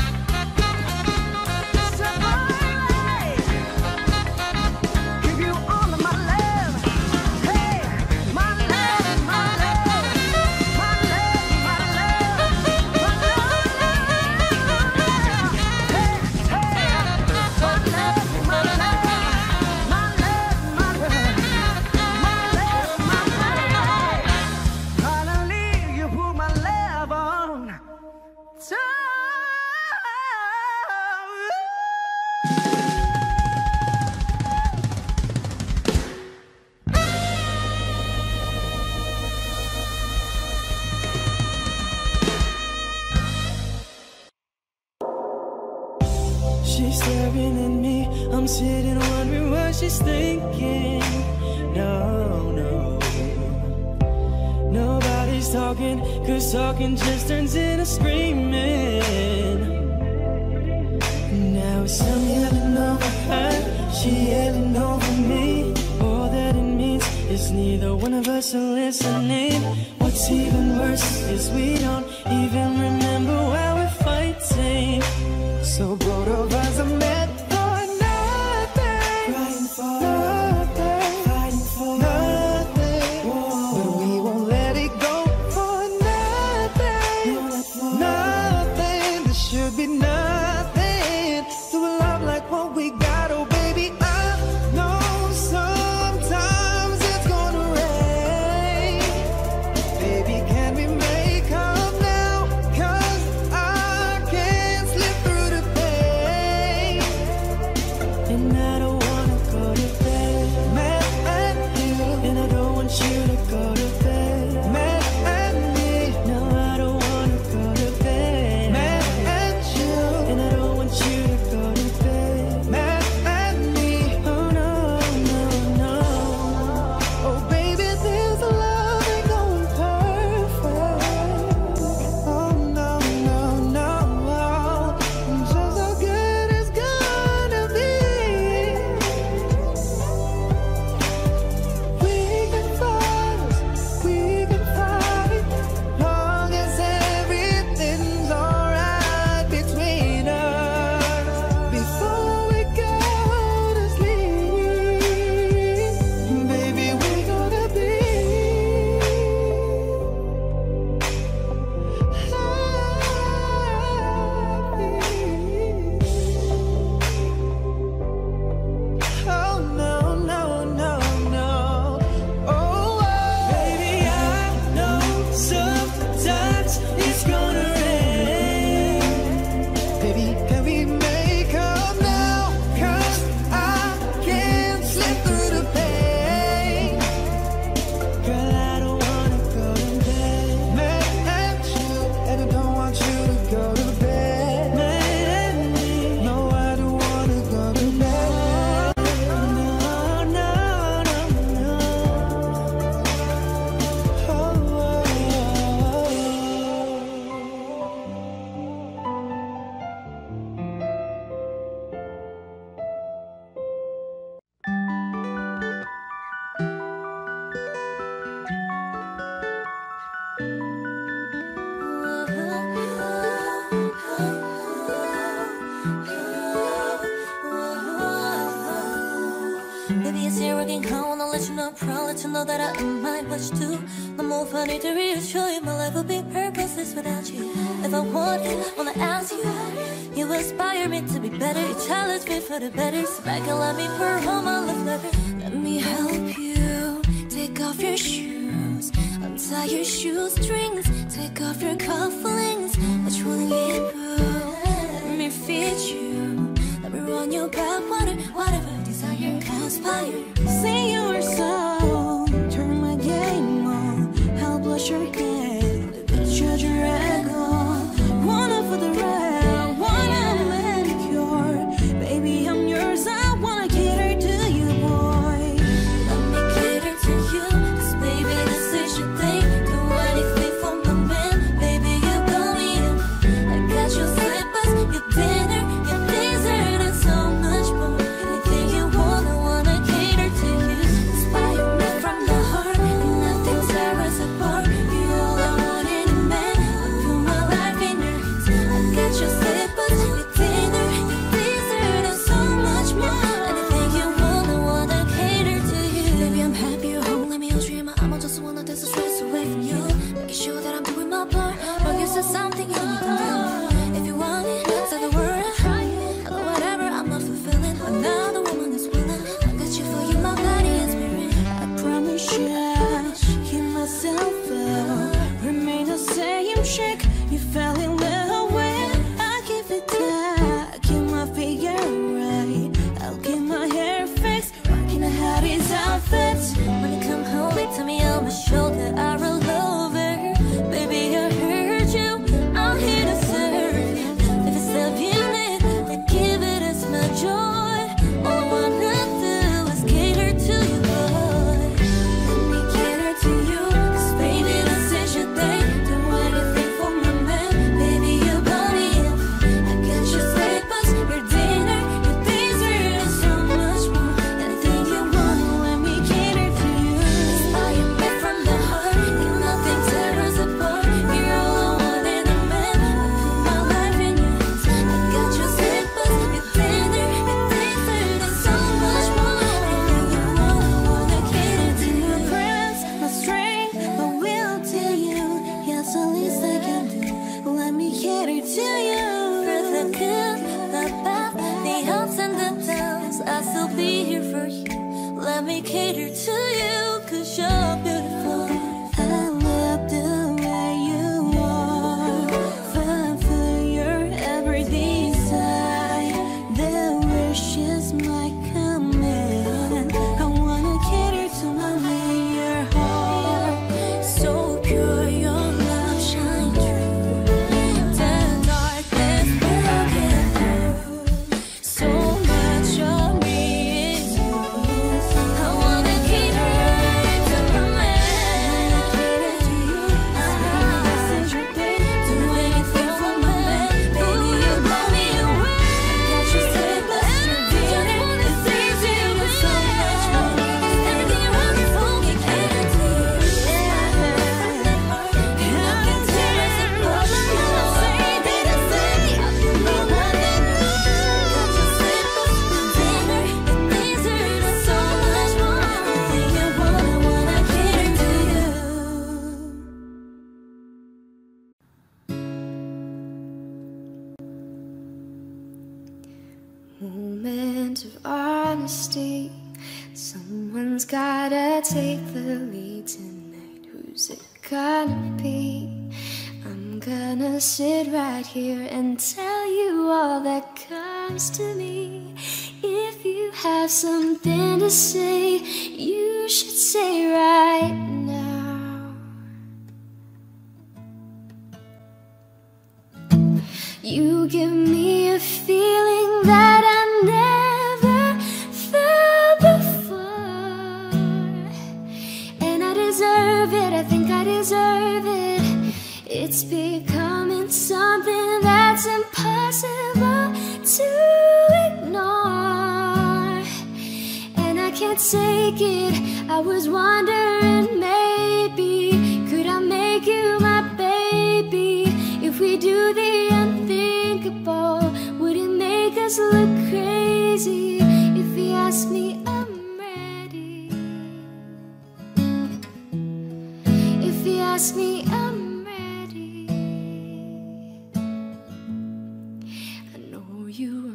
So, baby, give you all of my love. Hey, my love, my love, my love, my love, my love. Hey, hey, my love, my love, my love, my love, my love, my love. Finally, you put my love on top. She's staring at me, I'm sitting wondering what she's thinking. No, no, nobody's talking, cause talking just turns into screaming. Now it's I'm yelling over her, she yelling over me. All that it means is neither one of us are listening. What's even worse is we don't even remember why we're fighting. So both of us are meant for nothing, fighting for nothing, fighting for nothing. But we won't let it go for nothing, nothing. There should be nothing to a love like what we got. Oh baby, I know sometimes it's gonna rain. Baby, can we make up now? know that I am my much too. No more funny to reassure you, my life would be purposeless without you. If I want it, wanna ask you, you inspire me to be better. You challenge me for the better. So back and let me pour home my love letter. Let me help you. Take off your shoes, untie your shoestrings, take off your cufflinks. Which one you put? Let me feed you. Let me run your back water, whatever desire conspire. Say your soul, turn my game on. I'll blush your head, judge your ego. Wanna for the ride, wanna manicure. Baby, I'm yours, I wanna cater to you, boy. Let me cater to you, cause baby, this is your thing. Do anything for my man, baby, you got me in. I got your slippers, your dinner, your dessert, and so much more. Anything you want, I wanna cater to you. Inspire me from the heart, and nothing tear us apart. You're all I want in a man, I put my life in your hands. I got your slippers, your dinner, your dessert, and so much more. Anything you want, I wanna cater to you. Baby, I'm happy you're home, let me hold you in my arm. I just wanna dance the stress away from you. Making sure that I'm doing my part. But you said something you can do. If you want it, say the word. I got whatever, I'm not fulfilling. Another woman is willing. I got you for you, my body and spirit. I promise you, keep myself up. Remain the same chick you fell in love with. I keep it tight, keep my figure right. I'll keep my hair fixed, rocking the hottest outfits. When you come home, wait tell me on my shoulder, I roll over. Baby, I heard you, I'm here to serve you. If it's love you need, then give it as my joy. All I wanna do is cater to you, boy. Let me cater to you, cause baby, this is your thing. Do anything for my man, baby, you got me in. I got your slippers, your dinner, your dessert, and so much more. Anything you want, let me cater to you. Inspire me from the heart, and nothing tear us apart. You're all I want in a man, I put my life in your hands. I got your slippers, your dinner, your dessert, and so much more. Anything you want, I wanna cater to you. My friends, my strength, my will to you. Yes, the least I can do. Let me cater to you. For the good, the bad, the ups and the downs, I'll still be here for you. Let me cater to you, cause you're beautiful. I love the way you are. Fight for your every desire. The wishes might come in. I wanna cater to my your heart. So pure, your love shine through. The darkness broken through. So much of me is yours. I wanna cater to my man. Cater to you. This is your thing. Do anything for my man. Baby, you blow me away. I got your slippers, your dinner, your dessert, and so much more. Everything you want for me, cater to you. Nothing tears apart. I'll say that I say I put my life in you. Got your slippers, your dinner, your dessert, and so much more. Anything you want, I wanna cater to you. Moment of honesty. Someone's gotta take the lead tonight. Who's it gonna be? I'm gonna sit right here and tell you all that comes to me. If you have something to say, you should say right now. You give me a feeling that I never felt before, and I deserve it, I think I deserve it. It's becoming something that's impossible to ignore, and I can't take it. I was wondering, maybe could I make you my baby? If we do the unthinkable, would it make us look crazy? If he asked me, I'm ready.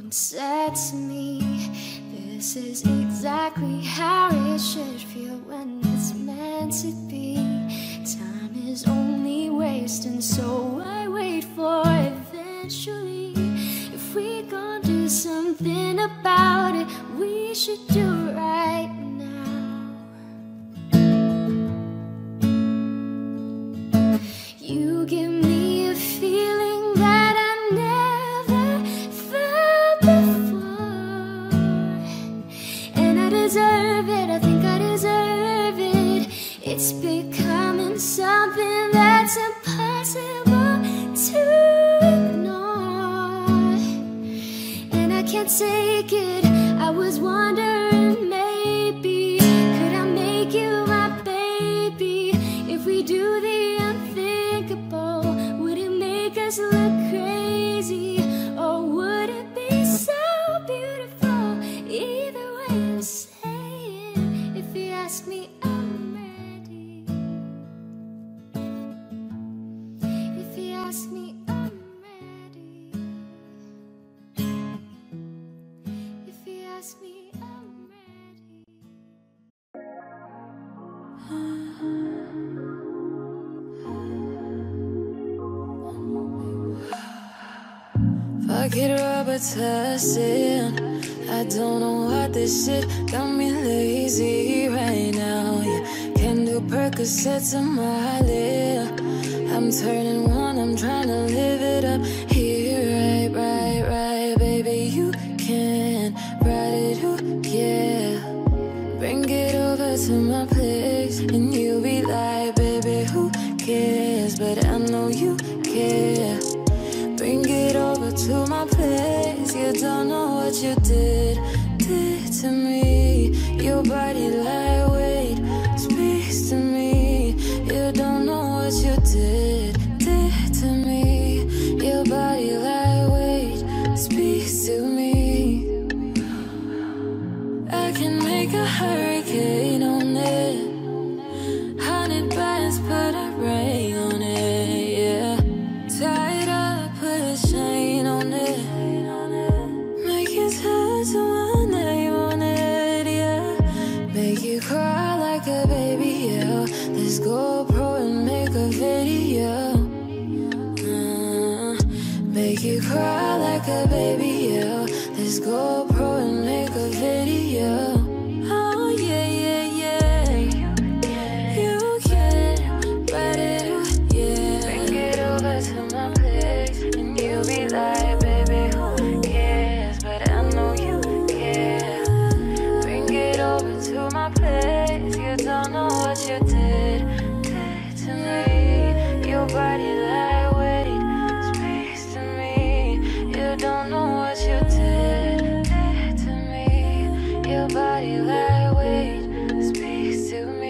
and said to me, this is exactly how it should feel when it's meant to be. Time is only wasting, so I wait for eventually. If we gon' do something about it, we should do it right now. You give me a feeling that I never felt before, and I deserve it, I think I deserve it. It's becoming something that's impossible to ignore, and I can't take it. I was wondering, maybe could I make you my baby? If we do the unthinkable, would it make us look crazy, or would it be so beautiful? Either way I'm saying, if you ask me, I'm ready. If you ask me, I'm ready. If you ask me, I'm ready. Fuck it, rubber testing. I don't know what this shit got me lazy right now. Yeah, can do Percocets on my lip. I'm turning one, I'm trying to live it up. Here, right, right, right, baby, you can ride it, who, yeah. Bring it over to my place, and you'll be like, baby, who cares? But I know you care. Bring it over to my place. You don't know what you did, did to me. Your body lightweight speaks to me. You don't know what you did, did to me. Your body lightweight speaks to me. I can make a hurricane on it. Hundred bands, put a ring on it, yeah. Tie it up, put a chain on it. Make you tattoo my name on it, yeah. Make you cry like a baby, yeah. Let's go pro and make a video. Uh, make you cry like a baby, yeah. Let's go pro and make a video. Oh yeah, yeah, yeah. You can ride it, yeah. Bring it over to my place, and you'll be like, baby, who cares? But I know you care. Bring it over to my place. You don't know what you did, did to me. Your body lightweight speaks to me. You don't know what you did, did to me. Your body lightweight speaks to me.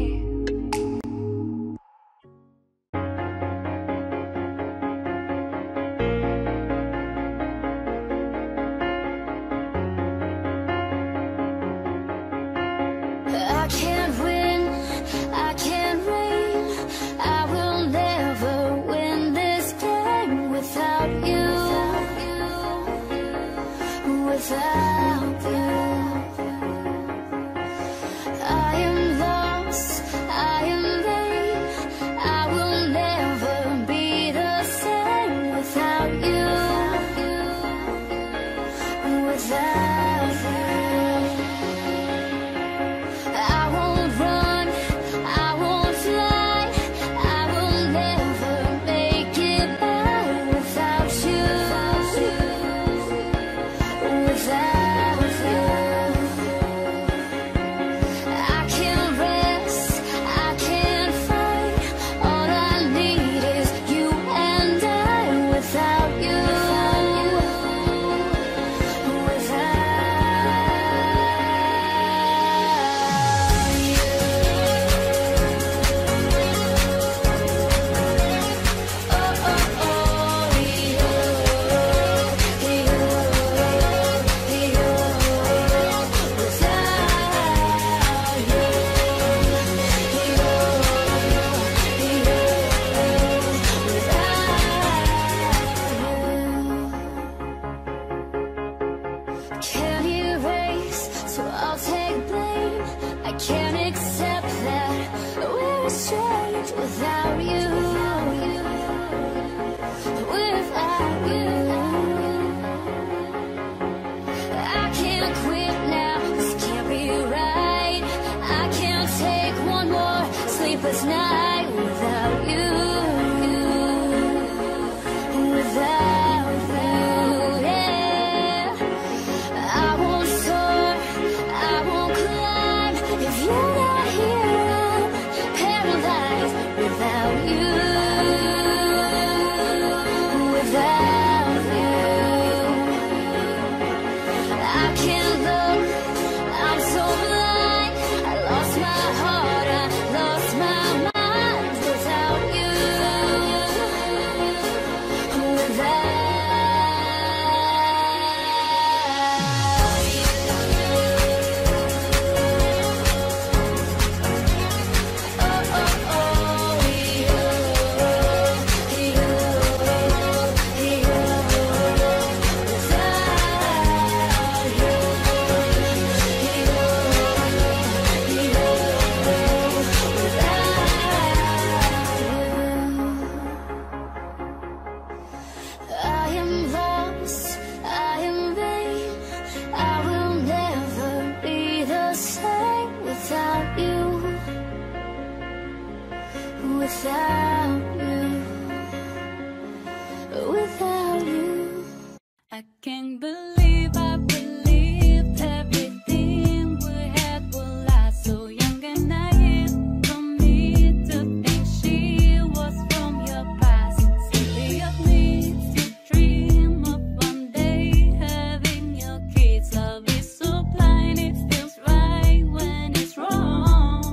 I can't win, I can't win. I will never win this game without you. change without you. Without you, I can't quit now. This can't be right. I can't take one more sleepless night without you. Without you, yeah. I won't soar, I won't climb if you're not here. I'm paralyzed without you. Without you, I can't look, I'm so blind. I lost my heart, I lost my mind without you. Without I am lost, I am vain. I will never be the same without you. Without you. Without you. I can't believe I believed everything we had would last. So young and naive for me to think she was from your past. Silly of me to dream of one day having your kids. Love is so blind, it feels right when it's wrong.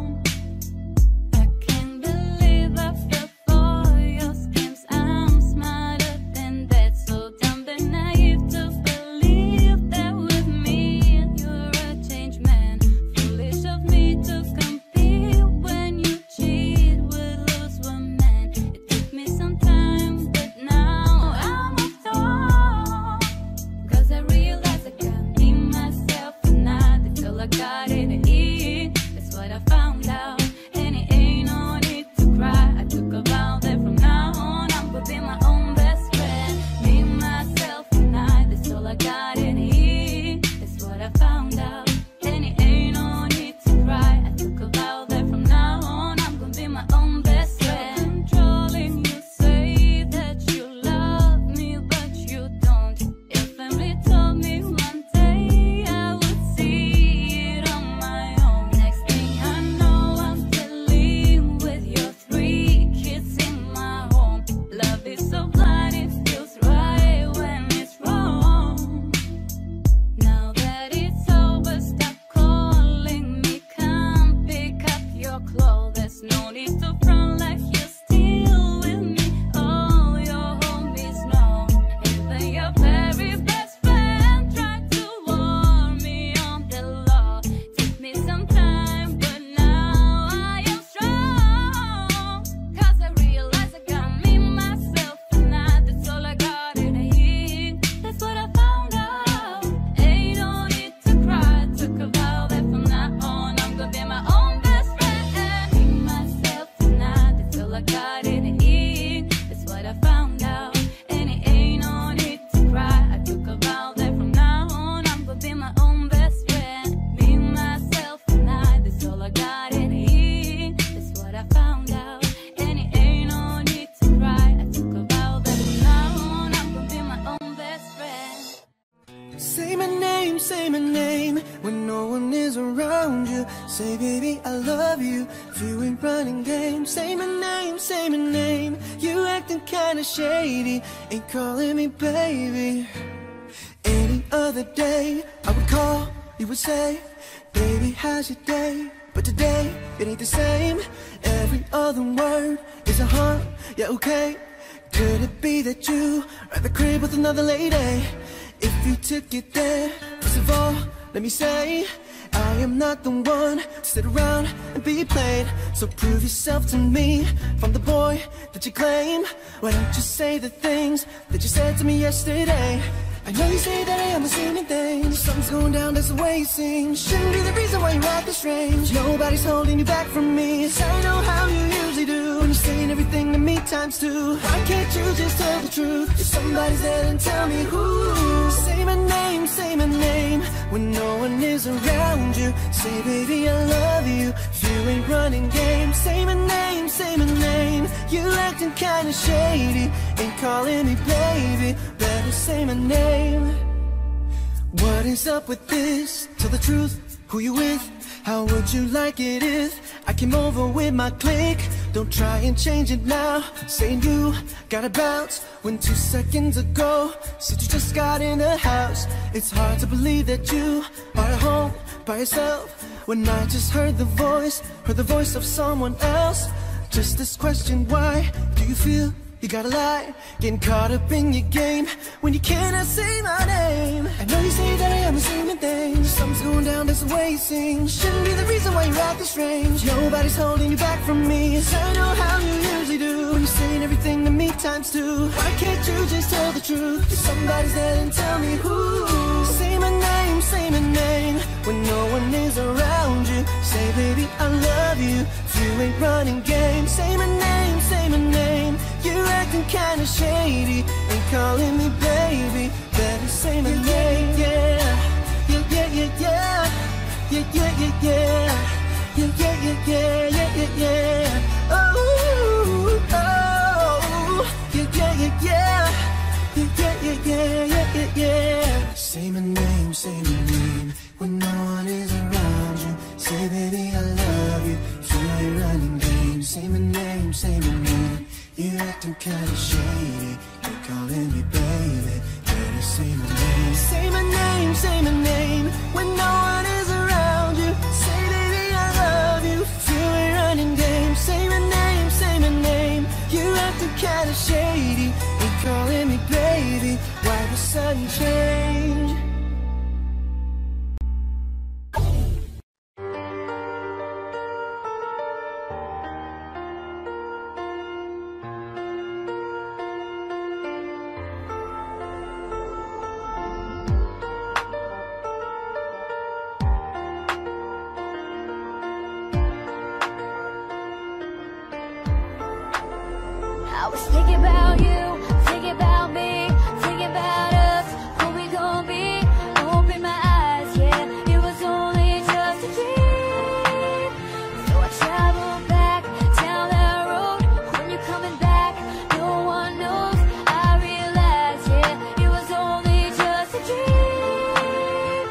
I can't believe I fell for your schemes. I'm smarter than that, so dumb and naive to believe that with me you're a changed man. Foolish of me to compete when you cheat with lose one man. It took me some time, but now I'm moved on. Cause I realize I got me, myself, and I feel I got it to eat. That's what I found out, and it ain't no need to cry. I took a vow that from now on I'm gonna be my own best friend. Me, myself, and I, that's all I got in it. That's what I found out, and it ain't no need to cry. I took a vow that from now on I'm gonna be my own best friend. Controlling, you say that you love me, but you don't. Your family told me one day I would see it on my own. Next thing I know, I'm dealing with your three kids in my home. Love is so blind, it feels right when it's wrong. Now that it's over, stop calling me, come pick up your clothes. There's no need to front like you're still with me. All your homies know, even your very best friend tried to warn me on the law. Took me some time, but now I am strong. Cause I realize I got me, myself, and I, that's all I got in a heat. That's what I found out, ain't no need to cry. Took a vow that from now on I'm gonna be my own best friend. Me, myself, and I, that's all I got in a heat. That's what I found out, and it ain't no need to cry. I took a vow that from now on I'm gonna be my own best friend. Me, myself, and I, that's all I got in a heat. That's what I found out, and it ain't no need to cry. I took a vow that from now on I'm gonna be my own best friend. Say my name, say my name when no one is around you. Say, baby, I love you. If you ain't running games, say my name, say my name. You acting kinda shady, ain't calling me baby. Any other day, I would call, you would say, baby, how's your day? But today, it ain't the same. Every other word is a huh, yeah, okay. Could it be that you are at the crib with another lady? If you took it there, first of all, let me say, I am not the one to sit around and be played. So prove yourself to me, if I'm the boy that you claim. Why don't you say the things that you said to me yesterday? I I know you say that I am assuming things. Something's going down, that's the way you seem. Shouldn't be the reason why you act this strange. Nobody's holding you back from me, yes, I know how you usually do. When you're saying everything to me times two, why can't you just tell the truth? If somebody's there, then tell me who. Say my name, say my name, when no one is around you. Say baby I love you, if you ain't running game. Say my name, say my name, you acting kinda shady, ain't calling me baby, better say my name. What is up with this? Tell the truth, who you with? How would you like it if I came over with my clique? Don't try and change it now, saying you gotta bounce when two seconds ago said you just got in the house. It's hard to believe that you are at home by yourself when I just heard the voice, heard the voice of someone else. Just this question, why do you feel you gotta lie, getting caught up in your game when you cannot say my name? I know you say that I am assuming things. Something's going down, that's the way you sing. Shouldn't be the reason why you act this strange. Nobody's holding you back from me, yes, I know how you usually do. When you're saying everything to me times two, why can't you just tell the truth? If somebody's there, then tell me who. Say my name, say my name, when no one is around you. Say baby I love you, if you ain't running game. Say my name, say my name, you're acting kinda shady, ain't calling me baby, better say my name. Yeah, yeah, yeah, yeah, yeah, yeah, yeah, yeah, yeah, yeah, yeah, yeah, yeah, yeah, yeah. Oh, oh, yeah, yeah, yeah, yeah, yeah, yeah, yeah, yeah, yeah, yeah, yeah. Say my name, say my name, when no one is around you. Say baby I love you, if you ain't running games. Say my name, say my name, you acting kinda shady, you're calling me baby, better say my name. Say my name, say my name, when no one is around you. Say baby I love you, if you ain't running games. Say my name, say my name, you acting kinda shady, ain't calling me baby, why the sudden change? I was thinking about you, thinking about me, thinking about us, who we gon' be. Open my eyes, yeah, it was only just a dream. So I traveled back down that road. When you're coming back, no one knows. I realized, yeah, it was only just a dream.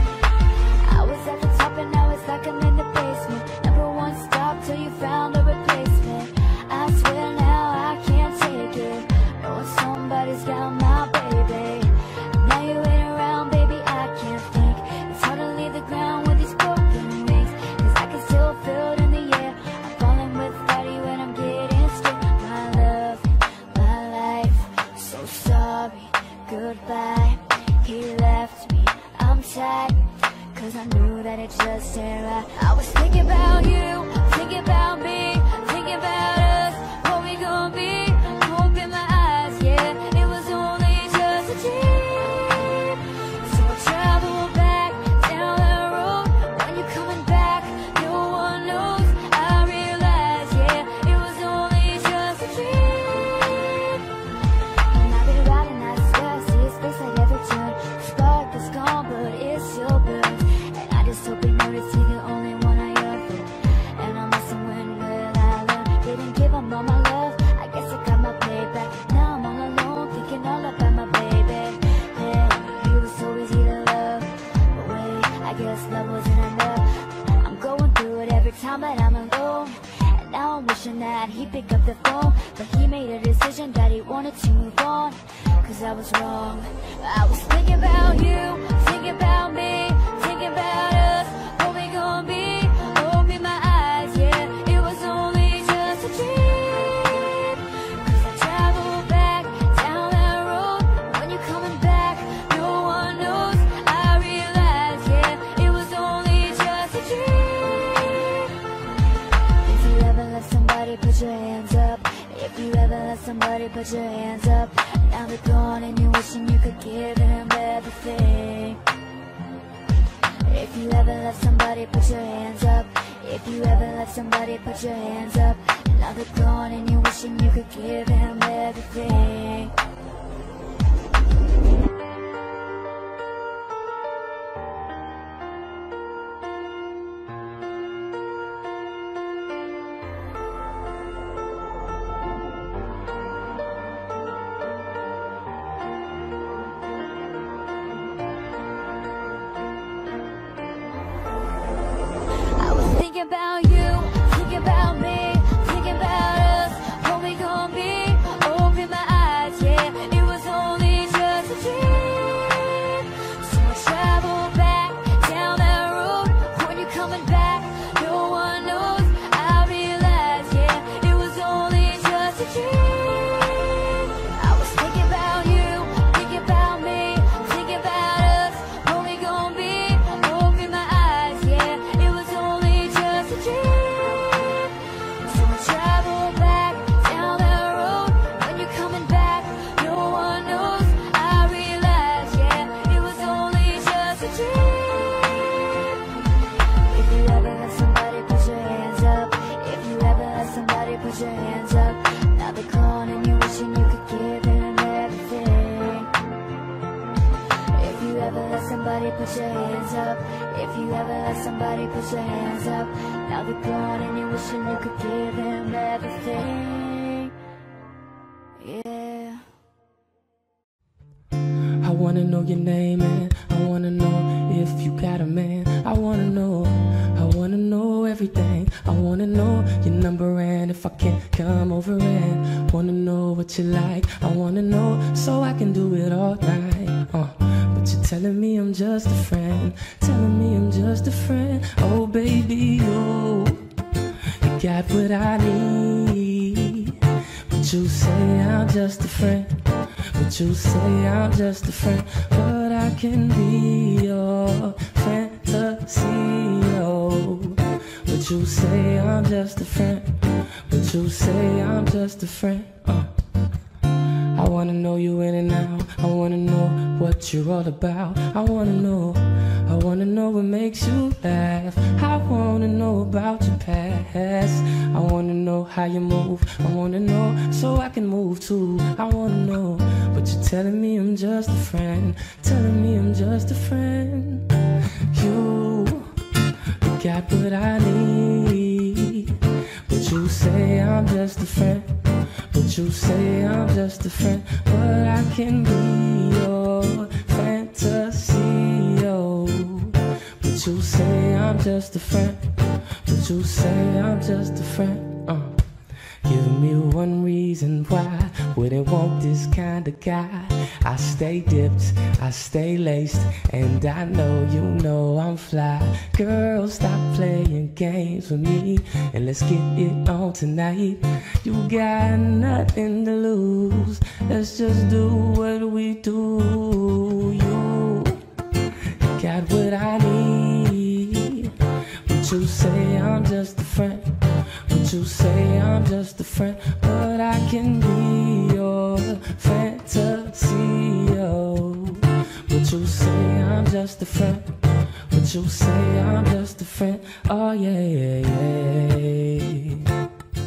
I was at the top and now it's like I'm in the basement. Number one stop till you found a replacement. I swear now I can't take it, knowing somebody's got my baby. Now you ain't around, baby, I can't think. It's hard to leave the ground with these broken wings, cause I can still feel it in the air. I'm falling without you and I'm getting scared. My love, my life, so sorry, goodbye. He left me, I'm sad, cause I knew that it just ain't right. I was thinking about you, thinking about me, thinking about us, what we gon' be. Open my eyes, yeah, it was only just a dream. So I travel back down that road. When you're coming back, no one knows. I realize, yeah, it was only just a dream. And I've been riding out the sky, see his face at every turn. The spark is gone, but it still burns. And I just hope he noticed he's the only one I ever. And I'm messing when will I learn? Didn't give him all my love, I guess I got my payback. Now I'm all alone, thinking all about my baby. Yeah, he was so easy to love, but wait, I guess love wasn't enough. I'm going through it every time that I'm alone, and now I'm wishing that he'd pick up the phone. But he made a decision that he wanted to move on, cause I was wrong. I was thinking about you, thinking about me, thinking about us, what we gon' be. Open my eyes, yeah, it was only just a dream. Cause I traveled back down that road. When you're coming back, no one knows. I realized, yeah, it was only just a dream. If you ever love somebody, put your hands up. If you ever love somebody, put your hands up. Now they're gone and you're wishing you could give them back. everything. If you ever love somebody, put your hands up. If you ever love somebody, put your hands up. And now they're gone and you're wishing you could give them everything. Thinking about you, thinking about me, thinking about us, what we gon' be. Open my eyes, yeah, it was only just a dream. So I travel back down that road. When you're coming back, no one knows. I realize, yeah, it was only just a dream. I was thinking about you, thinking about me, thinking about us, what we gon' be. Open my eyes, yeah, it was only just a dream. So I travel back down that road. When you're coming back, no one knows. I realize, yeah, it was only just a dream. If you ever let somebody, put your hands up. If you ever let somebody, put your hands up. Now they're calling and you're wishing you could give them everything. If you ever let somebody, put your hands up. If you ever let somebody, put your hands up. Now they're gone and you're wishing you could give them everything. Yeah. I wanna know your name and I wanna know if you got a man. I wanna know, I wanna know everything. I wanna know your number and if I can come over and wanna know what you like. I wanna know so I can do it all night. Uh, but you're telling me I'm just a friend, telling me I'm just a friend. Oh baby, oh, you got what I need. But you say I'm just a friend. But you say I'm just a friend, but I can be your fantasy, oh. But you say I'm just a friend, but you say I'm just a friend, uh. I wanna know you in and out, I wanna know what you're all about. I wanna know, I wanna know what makes you laugh. I wanna know about your past. I wanna know how you move, I wanna know so I can move too. I wanna know, but you're telling me I'm just a friend, telling me I'm just a friend. You, you got what I need, but you say I'm just a friend. But you say I'm just a friend, but I can be your fantasy, oh. But you say I'm just a friend, but you say I'm just a friend, uh. Give me one reason why wouldn't want this kind of guy. I stay dipped, I stay laced, and I know you know I'm fly. Girl, stop playing games with me and let's get it on tonight. You got nothing to lose, let's just do what we do. You got what I need, but you say I'm just a friend. But you say I'm just a friend, but I can be your fantasy, oh. But you say I'm just a friend, but you say I'm just a friend, oh yeah, yeah, yeah.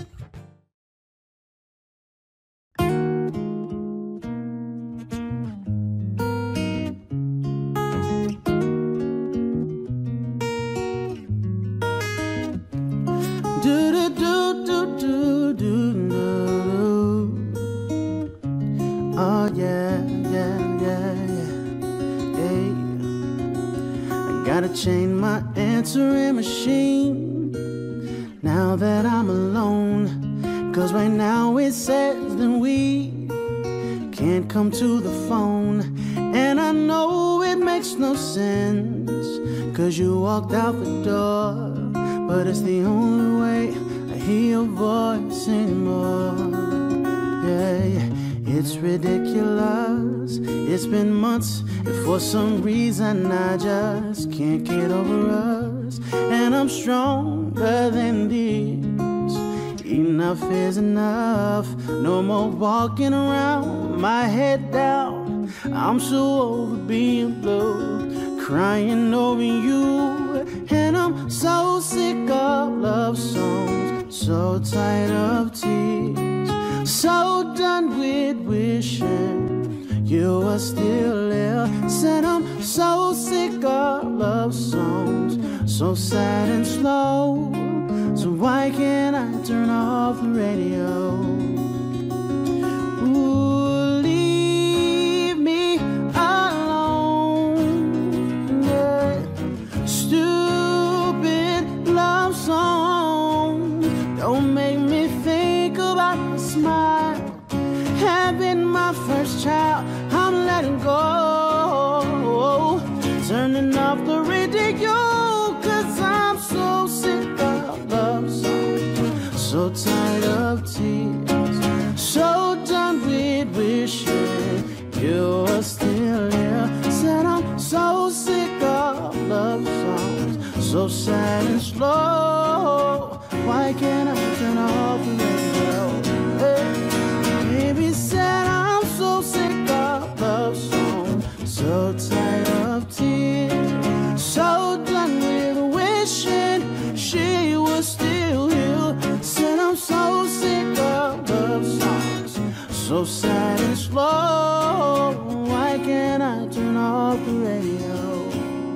Oh yeah, yeah, yeah, yeah. Hey, I gotta change my answering machine now that I'm alone. Cause right now it says that we can't come to the phone. And I know it makes no sense, cause you walked out the door. But it's the only way I hear your voice anymore. Yeah, yeah. It's ridiculous, it's been months, and for some reason I just can't get over us. And I'm stronger than this, enough is enough. No more walking around, my head down, I'm so over being blue, crying over you. And I'm so sick of love songs, so tired of tears, so done with wishing you were still there. Said I'm so sick of love songs, so sad and slow. So why can't I turn off the radio? Ooh, leave me alone. Yeah. Stupid love songs don't make me think about a smile. Having my first child, I'm letting go. Turning off the radio, cause I'm so sick of love songs, so tired of tears, so done with wishing you were still here. Said I'm so sick of love songs, so sad and slow. Why can't I turn off the radio? Hey. Baby said I'm so sick of love songs, so tired of tears, so done with wishing she was still here. Said I'm so sick of love songs, so sad and slow. Why can't I turn off the radio?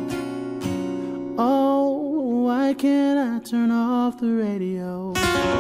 Oh, why can't I turn off the radio?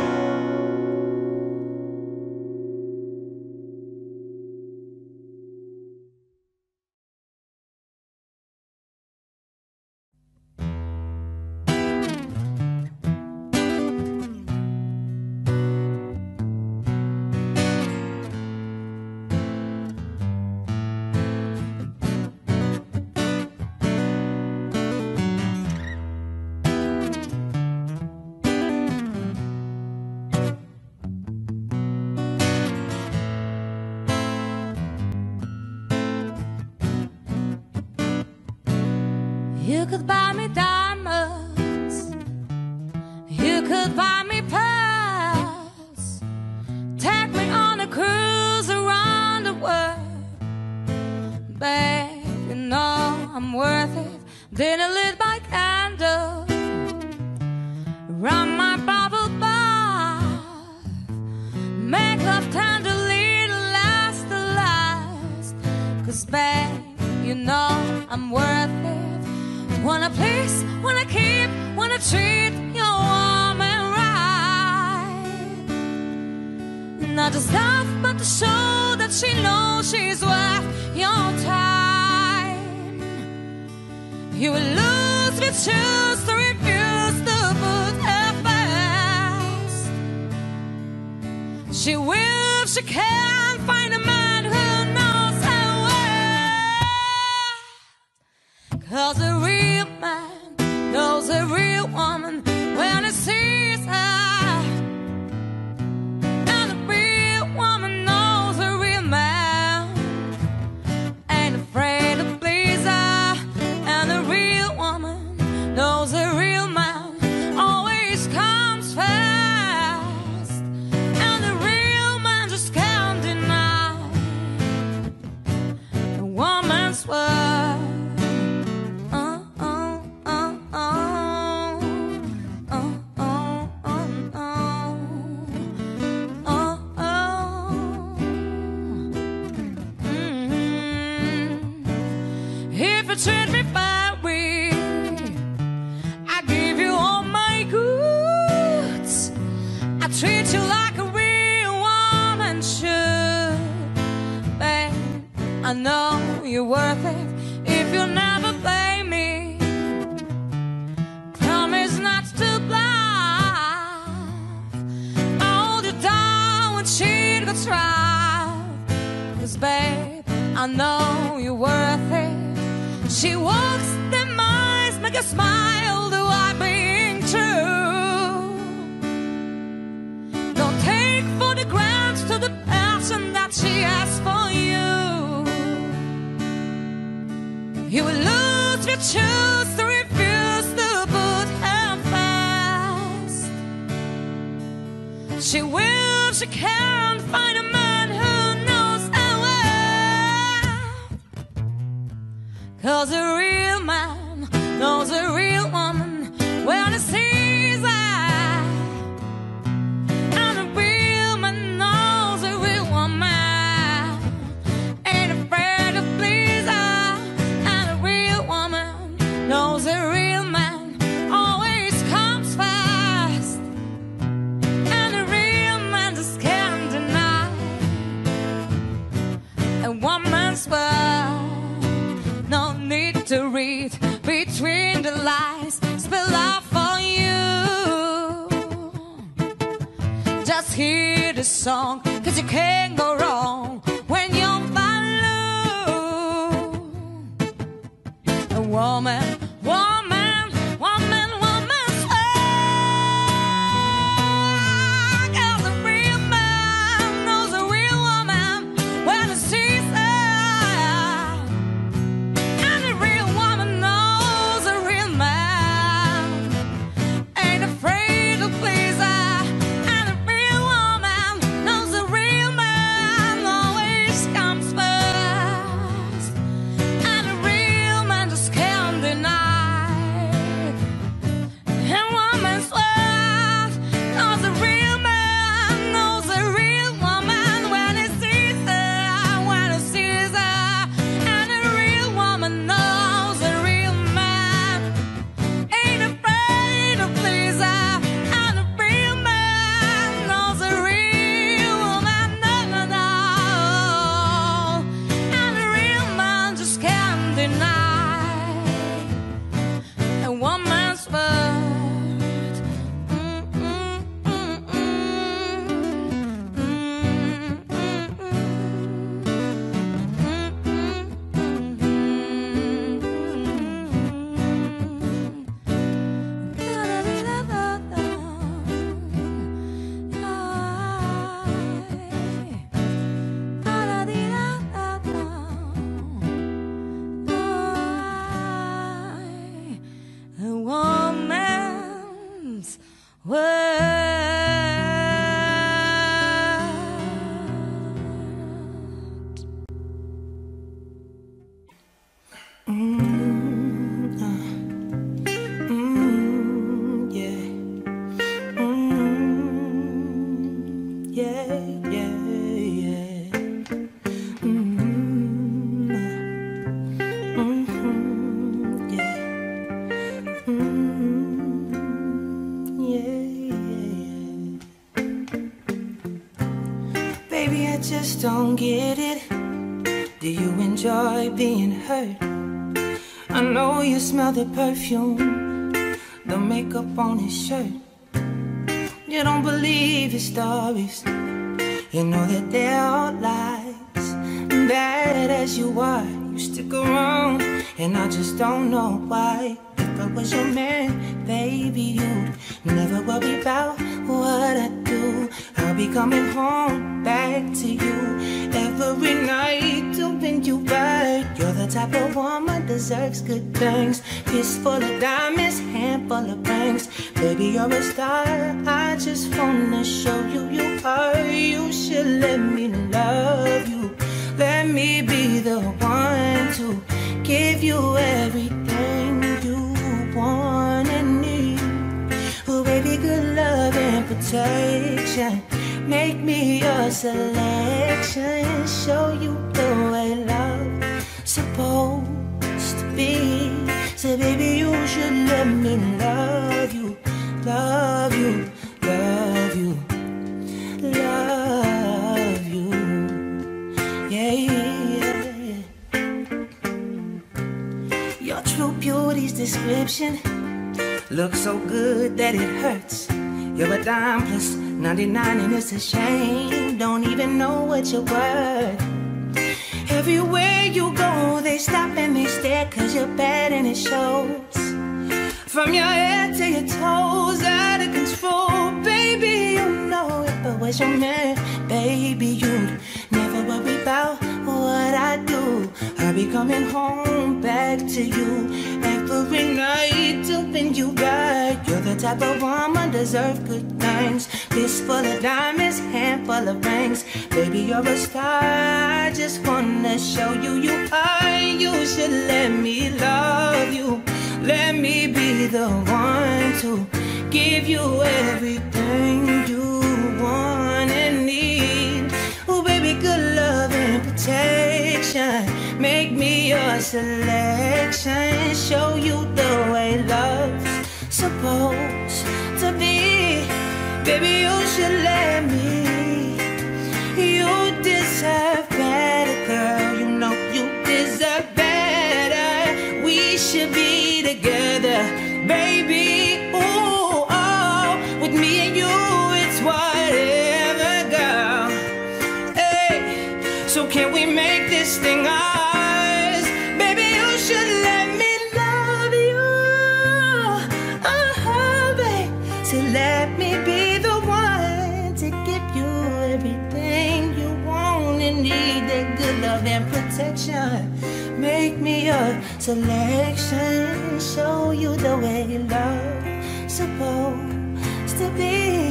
You could buy me diamonds, you could buy me pearls, take me on a cruise around the world. Babe, you know I'm worth it. Dinner lit by candle, run my bubble bath, make love tenderly to last the last. Cause babe, you know I'm worth it. Wanna please, wanna keep, wanna treat your woman right. Not just love, but to show that she knows she's worth your time. You will lose if you choose to refuse to put her first. She will if she can find a man who knows her worth. Cause a real man knows a real woman when he sees her, and a real woman knows a real man, ain't afraid to please her, and a real woman knows a real man always comes first, and the real man just can't deny a woman's worth. Treat me badly, I give you all my goods. I treat you like a real woman should. Babe, I know you're worth it if you never play me. Promise not to bluff, I'll hold you down when she'd go try. Cause babe, I know you're worth it. She walks the miles, make you smile, the while being true. Don't take for the granted to the passion that she has for you. You will lose if you choose to refuse to put her first. She will if she can't find a man who knows her well. 'Cause a real man knows a real woman when he sees her. And a real man knows a real woman ain't afraid to please her. And a real woman knows a real man always comes first. And a real man just can't deny a woman's world. No need to read between the lines, spill out for you. Just hear the song, 'cause you can't go wrong when you're follow. A woman, woman, woman, woman's world. 'Cause a real man knows a real woman when he sees her. Just don't get it. Do you enjoy being hurt? I know you smell the perfume, the makeup on his shirt. You don't believe his stories. You know that they're all lies. Bad as you are, you stick around, and I just don't know why. If I was your man, baby, you'd never worry about what I do. I'll be coming home back to you every night, doing you right. You're the type of woman deserves good things. Fist full of diamonds, handful of rings. Baby, you're a star. I just wanna show you you are. You should let me love you. Let me be the one to give you everything you want and need. Oh, baby, good love and protection. Make me your selection. Show you the way love's supposed to be. So baby, you should let me love you, love you, love you, love you. Yeah, yeah, yeah. Your true beauty's description looks so good that it hurts. You're a dime plus ninety-nine and it's a shame. Don't even know what you're worth. Everywhere you go, they stop and they stare, 'cause you're bad and it shows. From your head to your toes, out of control. Baby, you know if I was your man, baby, you'd never worry about what I do. I'll be coming home back to you every night, doing you right. You're the type of woman deserve good things. Fist full of diamonds, handful of rings. Baby, you're a star. I just wanna show you you are. You should let me me love you. Let me be the one to give you everything you want and need. Oh baby, good love and protection. Make me your selection. Show you the way love's supposed to be. Baby, you should let me. You deserve better, girl. You know you deserve better. We should be together, baby. Ooh, oh, with me and you, it's whatever, girl. Hey, so can we make this thing ours? Baby, you should let me love you. Uh-huh, babe. So let me be the one to give you everything you want and need. That good love and protection. Make me your selection. Show you the way love's supposed to be.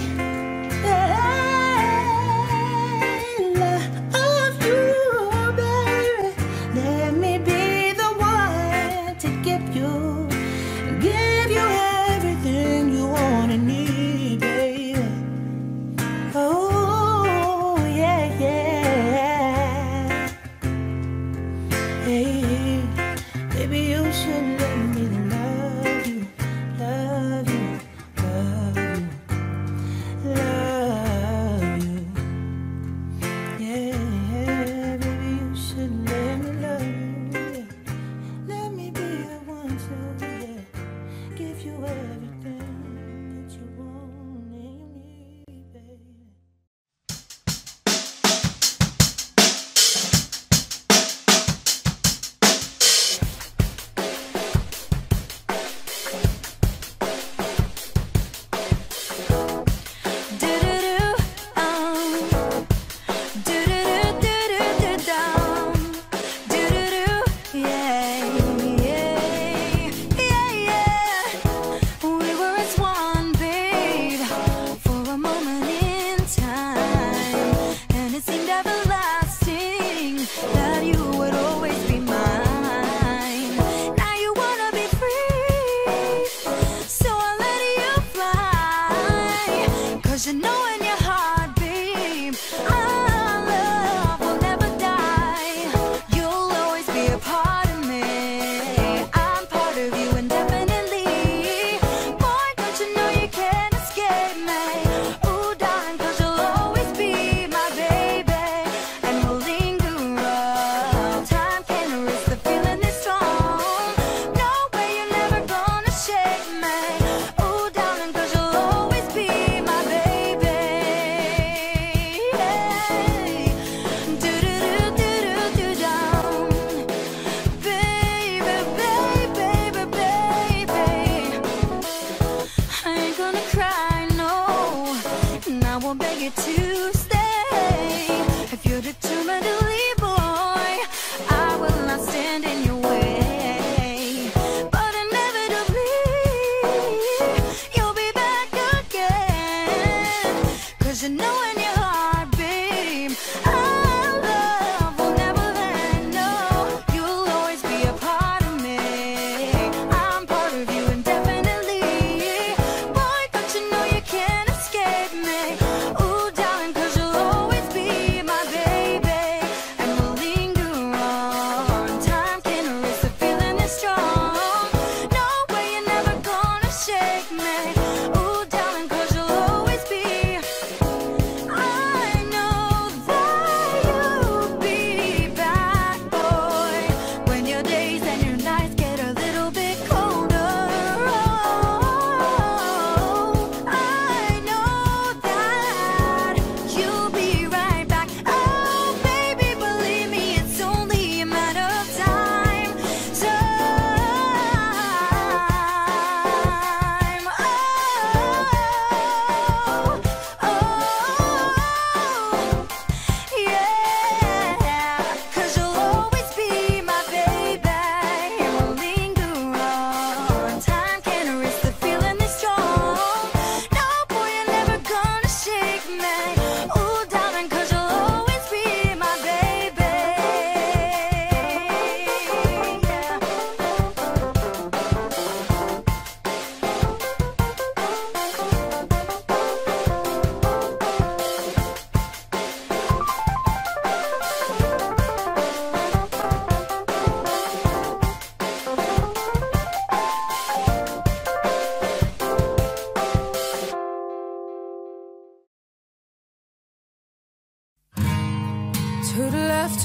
Love you, baby. Let me be the one to give you, give you everything you want and need, baby. Oh, yeah, yeah. Hey, baby, you should let me love you, love you, love you, love you. Yeah, baby, you should let me love you. Yeah. Let me be the one to, yeah, give you everything that you want and you need, baby. You know in your heart, babe, our love will never die. You'll always be a part of me. I'm part of you indefinitely. Boy, don't you know you can't escape me. Ooh, darling, cause you'll always be my baby. And we'll linger up. Time can't erase the feeling this strong. No way, you're never gonna shake me. Ooh, darling, cause you'll always be my baby. To stay, if you're determined to leave, boy, I will not stand in your way. But inevitably, you'll be back again. Cause you know in your heart, babe, our love will never end. No, you'll always be a part of me. I'm part of you indefinitely. Boy, don't you know you can't escape me. Ooh, darling,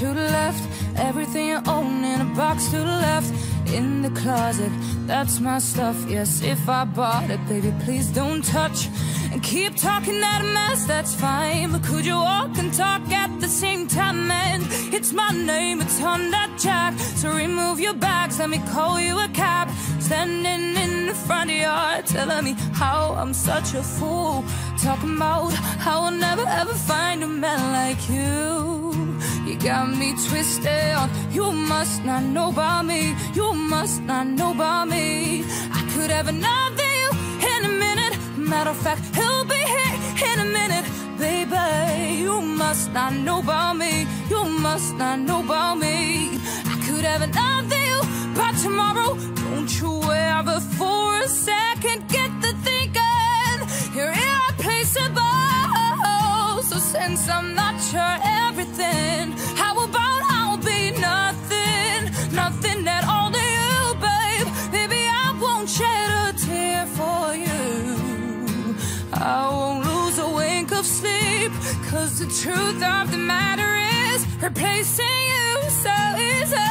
to the left. Everything you own in a box to the left. In the closet, that's my stuff. Yes, if I bought it, baby, please don't touch. And keep talking that mess, that's fine. But could you walk and talk at the same time? And it's my name, it's on that jack. So remove your bags, let me call you a cab. Standing in the front yard, telling me how I'm such a fool. Talking about how I'll never ever find a man like you. You got me twisted on, you must not know about me. You must not know about me. I could have another you in a minute. Matter of fact, he'll be here in a minute. Baby, you must not know about me. You must not know about me. I could have another you by tomorrow. Don't you ever for a second get the thinking you're irreplaceable. So since I'm not your everything, how about I'll be nothing? Nothing at all to you, babe. Baby, I won't shed a tear for you. I won't lose a wink of sleep. Cause the truth of the matter is replacing you so easy.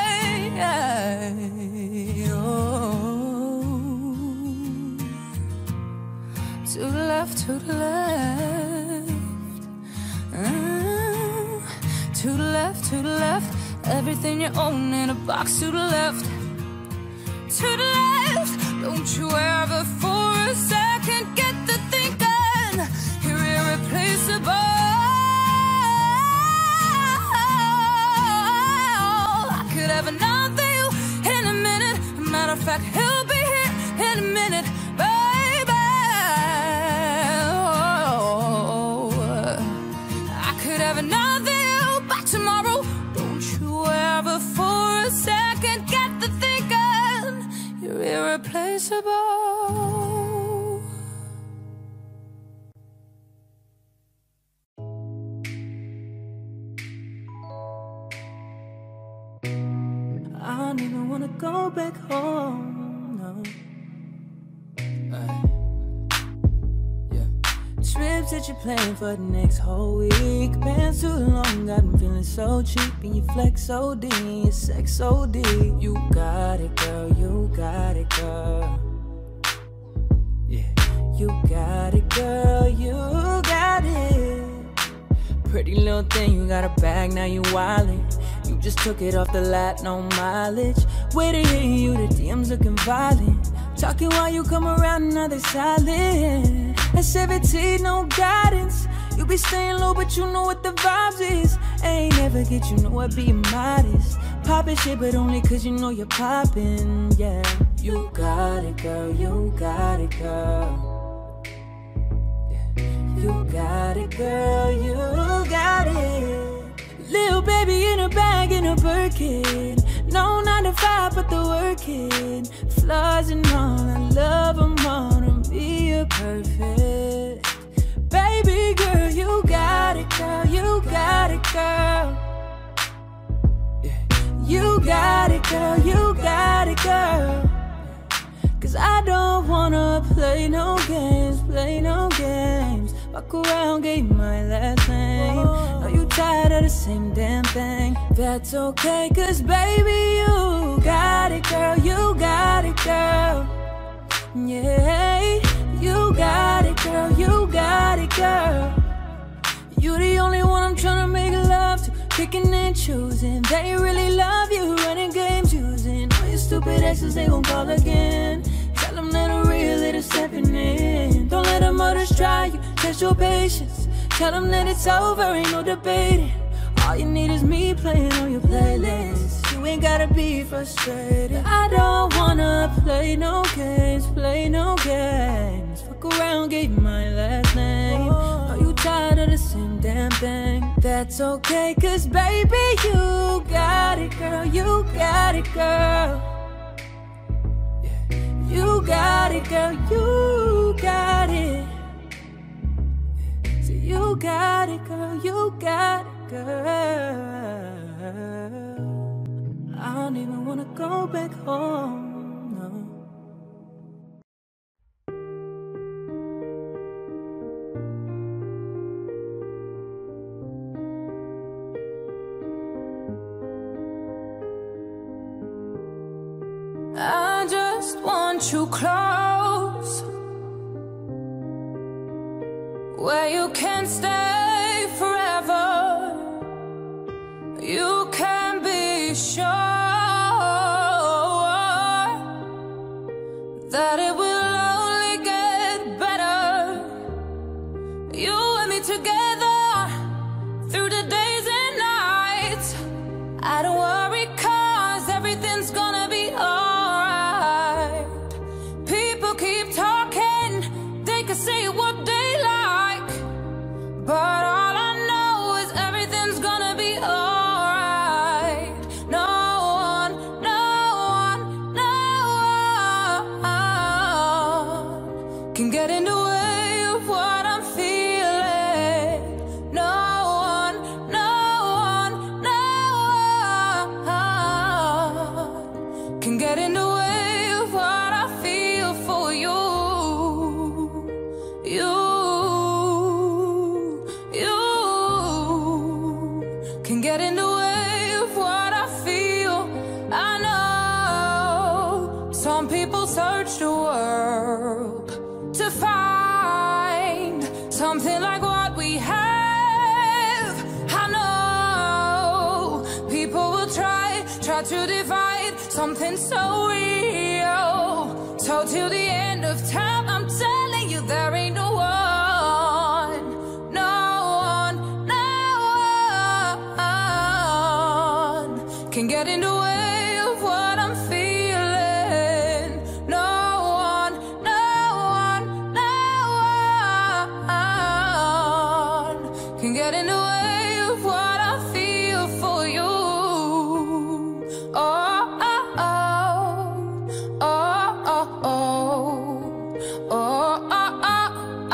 Oh. To the left, to the left. Mm. To the left, to the left. Everything you own in a box to the left. To the left. Don't you ever for a second get the thinking you're irreplaceable. I could have another you in a minute. Matter of fact, he'll be here in a minute, baby. Oh, I could have another you by tomorrow. Don't you ever for a second get the thinking you're irreplaceable. I don't even wanna go back home, no. Trips that you're planning for the next whole week. Been too long, got me feeling so cheap. And you flex O D, and your sex O D. You got it, girl, you got it, girl. Yeah, you got it, girl, you got it. Pretty little thing, you got a bag, now you wildin'. You just took it off the lot, no mileage. Way to hit you, the D Ms looking violent. Talking while you come around, now they silent. At seventeen, no guidance. You be staying low, but you know what the vibes is. Ain't never get you know I be modest. Poppin' shit, but only cause you know you're poppin', yeah. You got it, girl, you got it, girl. Yeah. You got it, girl, you got it. Little baby in a bag, in a Birkin. No nine to five, but the working. Flaws and all, I love them all. To be a perfect baby girl. You got it, girl, you got it, girl. Yeah. You got it, girl, you got it, girl. Cause I don't wanna play no games, play no games. Fuck around, gave my last name. Are you tired of the same damn thing? That's okay, cause baby, you got it, girl, you got it, girl. Yeah, you got it, girl, you got it, girl. You the only one I'm tryna make love to. Picking and choosing, they really love you. Running games using all your stupid exes, they gon' call again. Tell them that I'm real, let it stepping in. Don't let them others try you, test your patience. Tell them that it's over, ain't no debating. All you need is me playing on your playlist. You ain't gotta be frustrated. I don't wanna play no games, play no games. Fuck around, gave you my last name. Are you tired of the same damn thing? That's okay, cause baby, you got it, girl, you got it, girl. You got it, girl, you got it. So you got it, girl, you got it, girl. I don't even wanna go back home, no. want you close, where you can stay forever. You can be sure that it will only get better. You and me together through the days and nights. I don't worry, cause everything's gonna be alright. People keep talking, they can say what they like, but all I know is everything's gonna be alright. No one, no one, no one can get in the way of what I'm feeling. No one, no one, no one can get in the way of what I feel for you. You, you can get in the way of what I feel. I know some people search the world to find something like what we have. I know people will try, try to divide something so real. So till the end of time, I'm telling you, there ain't no one, no one, no one can get in the way of what I'm feeling. No one, no one, no one can get in the way of what I feel for you. Oh, oh, oh, oh, oh, oh, oh, oh, oh,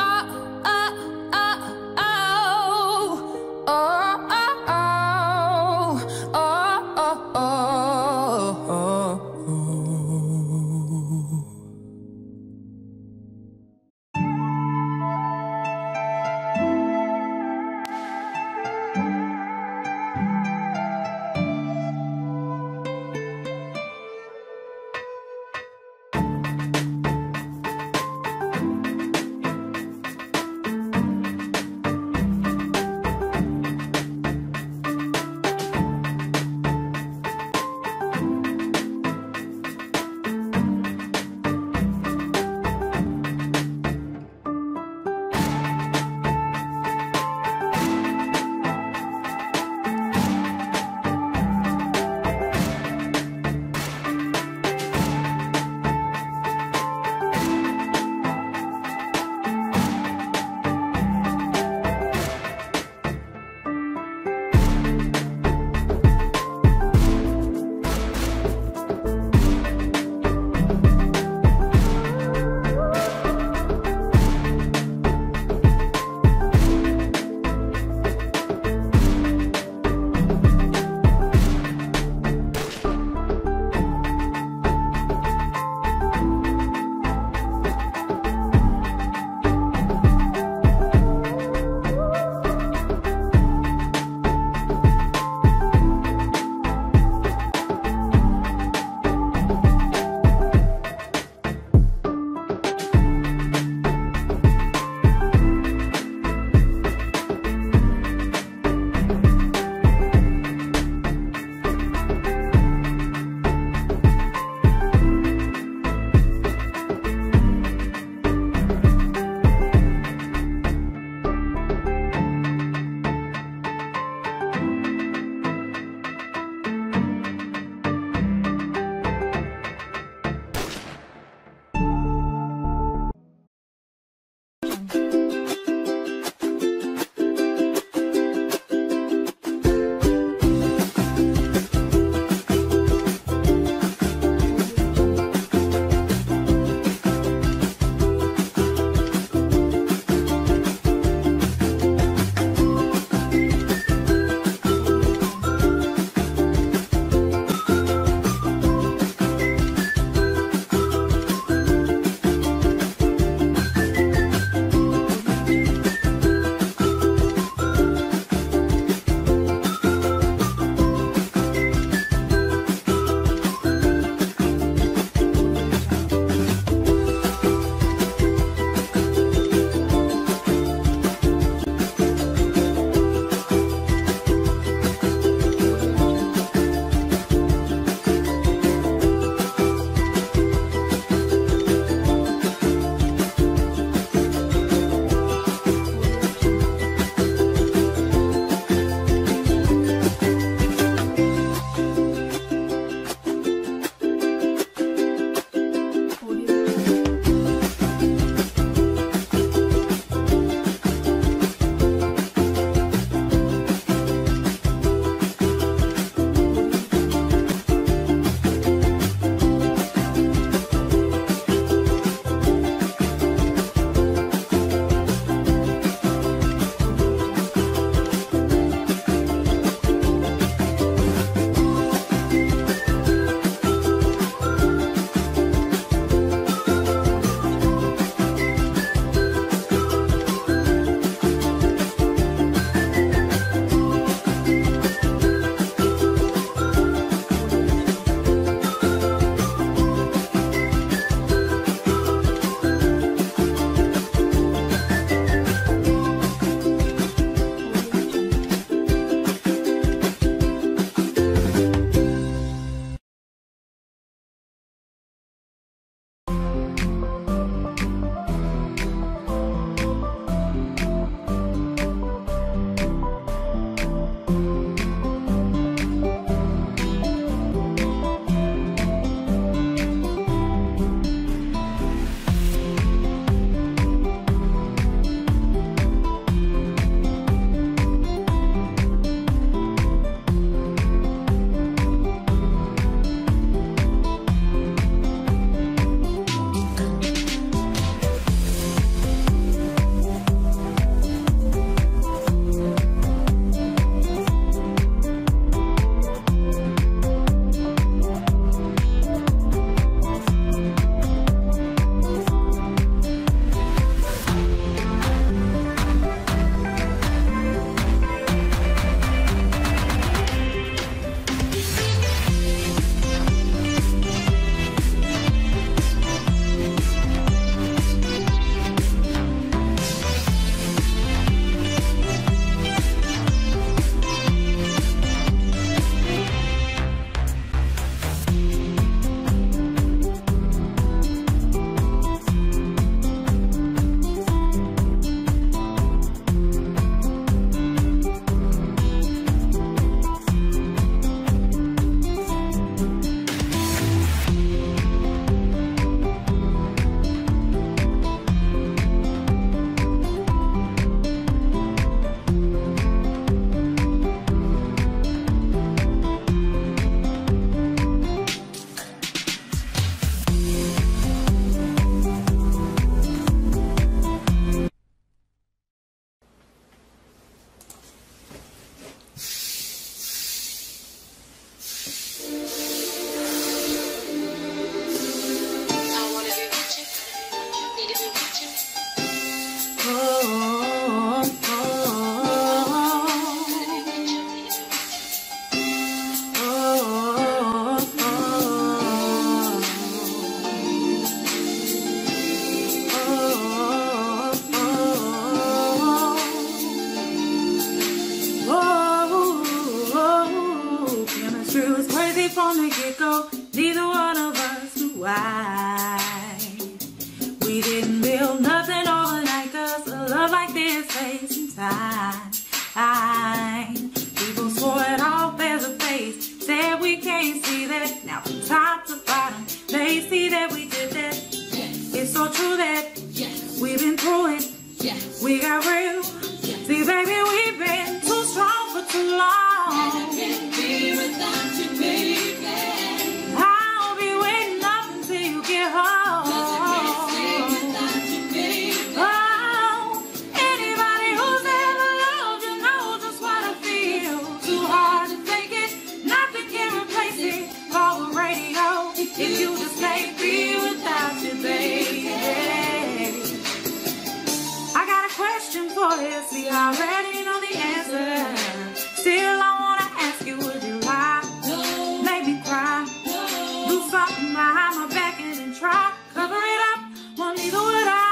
talking behind my back and then try cover it up. Well, neither would I,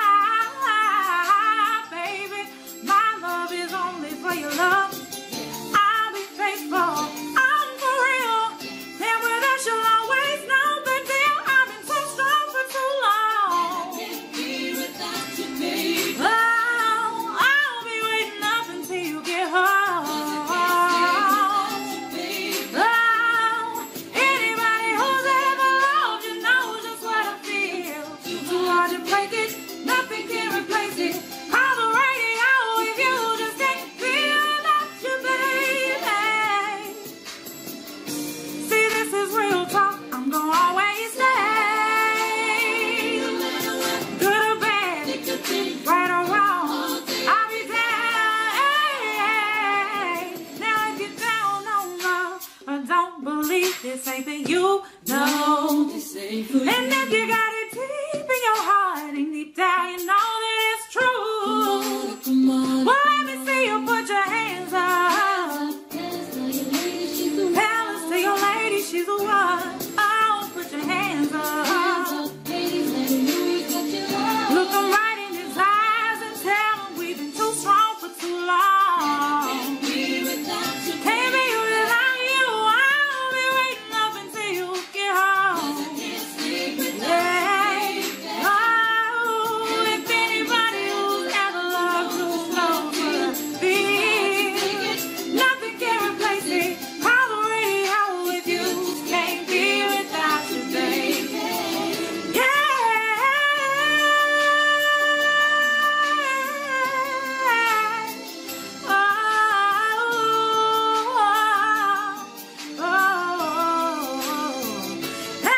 baby. My love is only for your love. I'll be faithful. I'm for real. And with us, you'll always know the deal. I've been so strong for too long. I can't be without you, baby. Oh, I'll be waiting up until you get home. This ain't for you, no. This ain't for you. And if you got it deep in your heart and deep down you know that it's true, come on, come on. Well, let me see you put your hands up. Palace to your lady, she's the one. Oh, put your hands up. Look them right in his eyes and tell him we've been too strong for too long. Can't be without you. Can't be without you. I'll be waiting up until you get home. Yeah. Oh, if anybody who's ever loved you knows what I feel, nothing can replace it. Call the radio with you. Can't be without you, baby. Yeah. Oh, oh, oh, hey.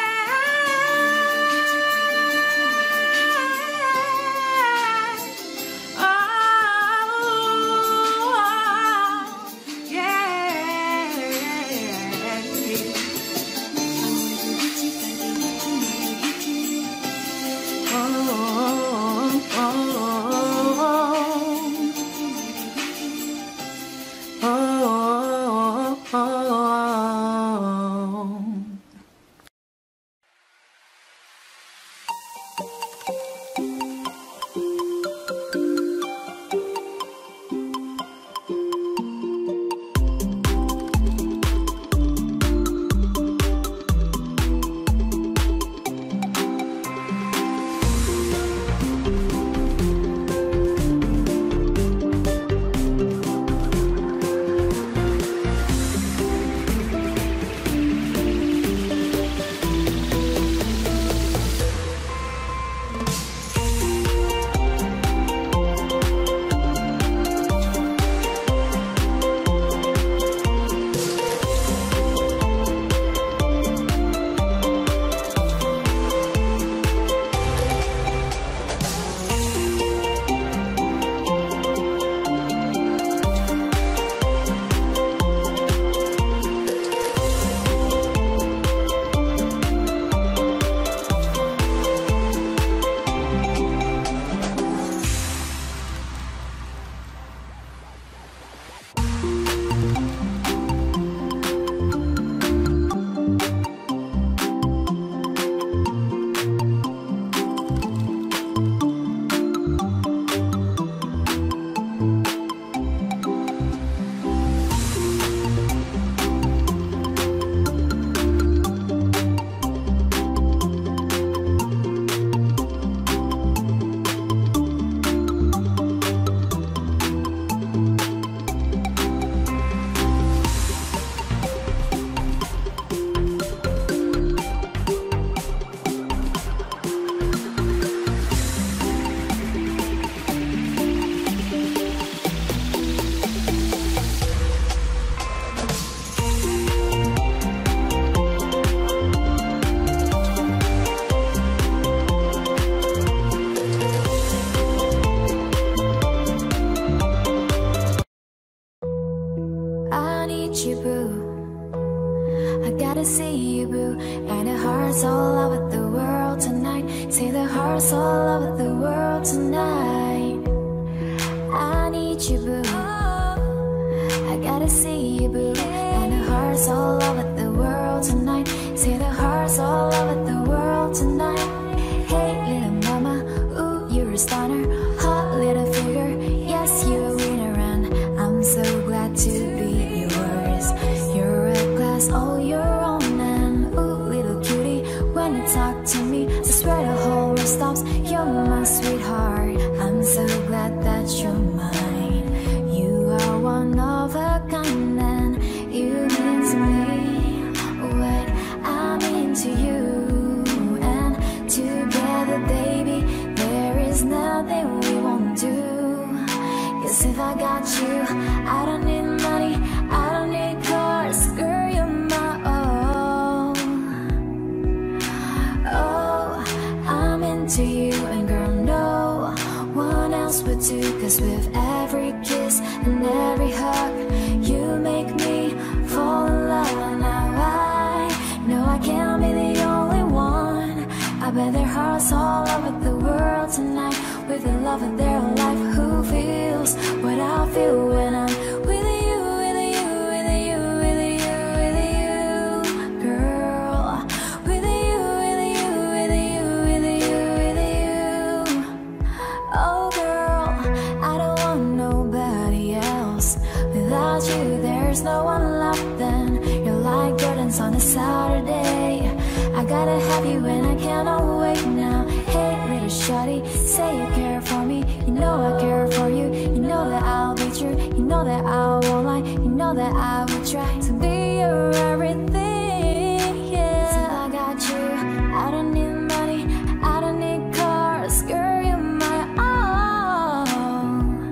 Oh, you, boo. I gotta see you, boo. And the heart's all over the world tonight. Say the heart's all over the world tonight. I need you, boo. I gotta see you, boo. And the heart's all over the world tonight. Say the heart I got you, I don't need money, I don't need cars, girl, you're my all. Oh, I'm into you, and girl, no one else would do. Cause with every kiss and every hug, you make me fall in love. Now I know I can't be the only one. I bet their hearts all over the world tonight, with the love of their life. Who feels what I feel when I'm with you, with you, with you, with you, with you, girl. With you, with you, with you, with you, with you. Oh girl, I don't want nobody else. Without you, there's no one left. Then you're like gardens on a Saturday. I gotta have you and I cannot wait now. Hey little shawty, say you care for me. You know I care for you. You know that I'll be true. You know that I won't lie. You know that I will try to be your everything. Yeah, so I got you, I don't need money, I don't need cars, girl, you're my all.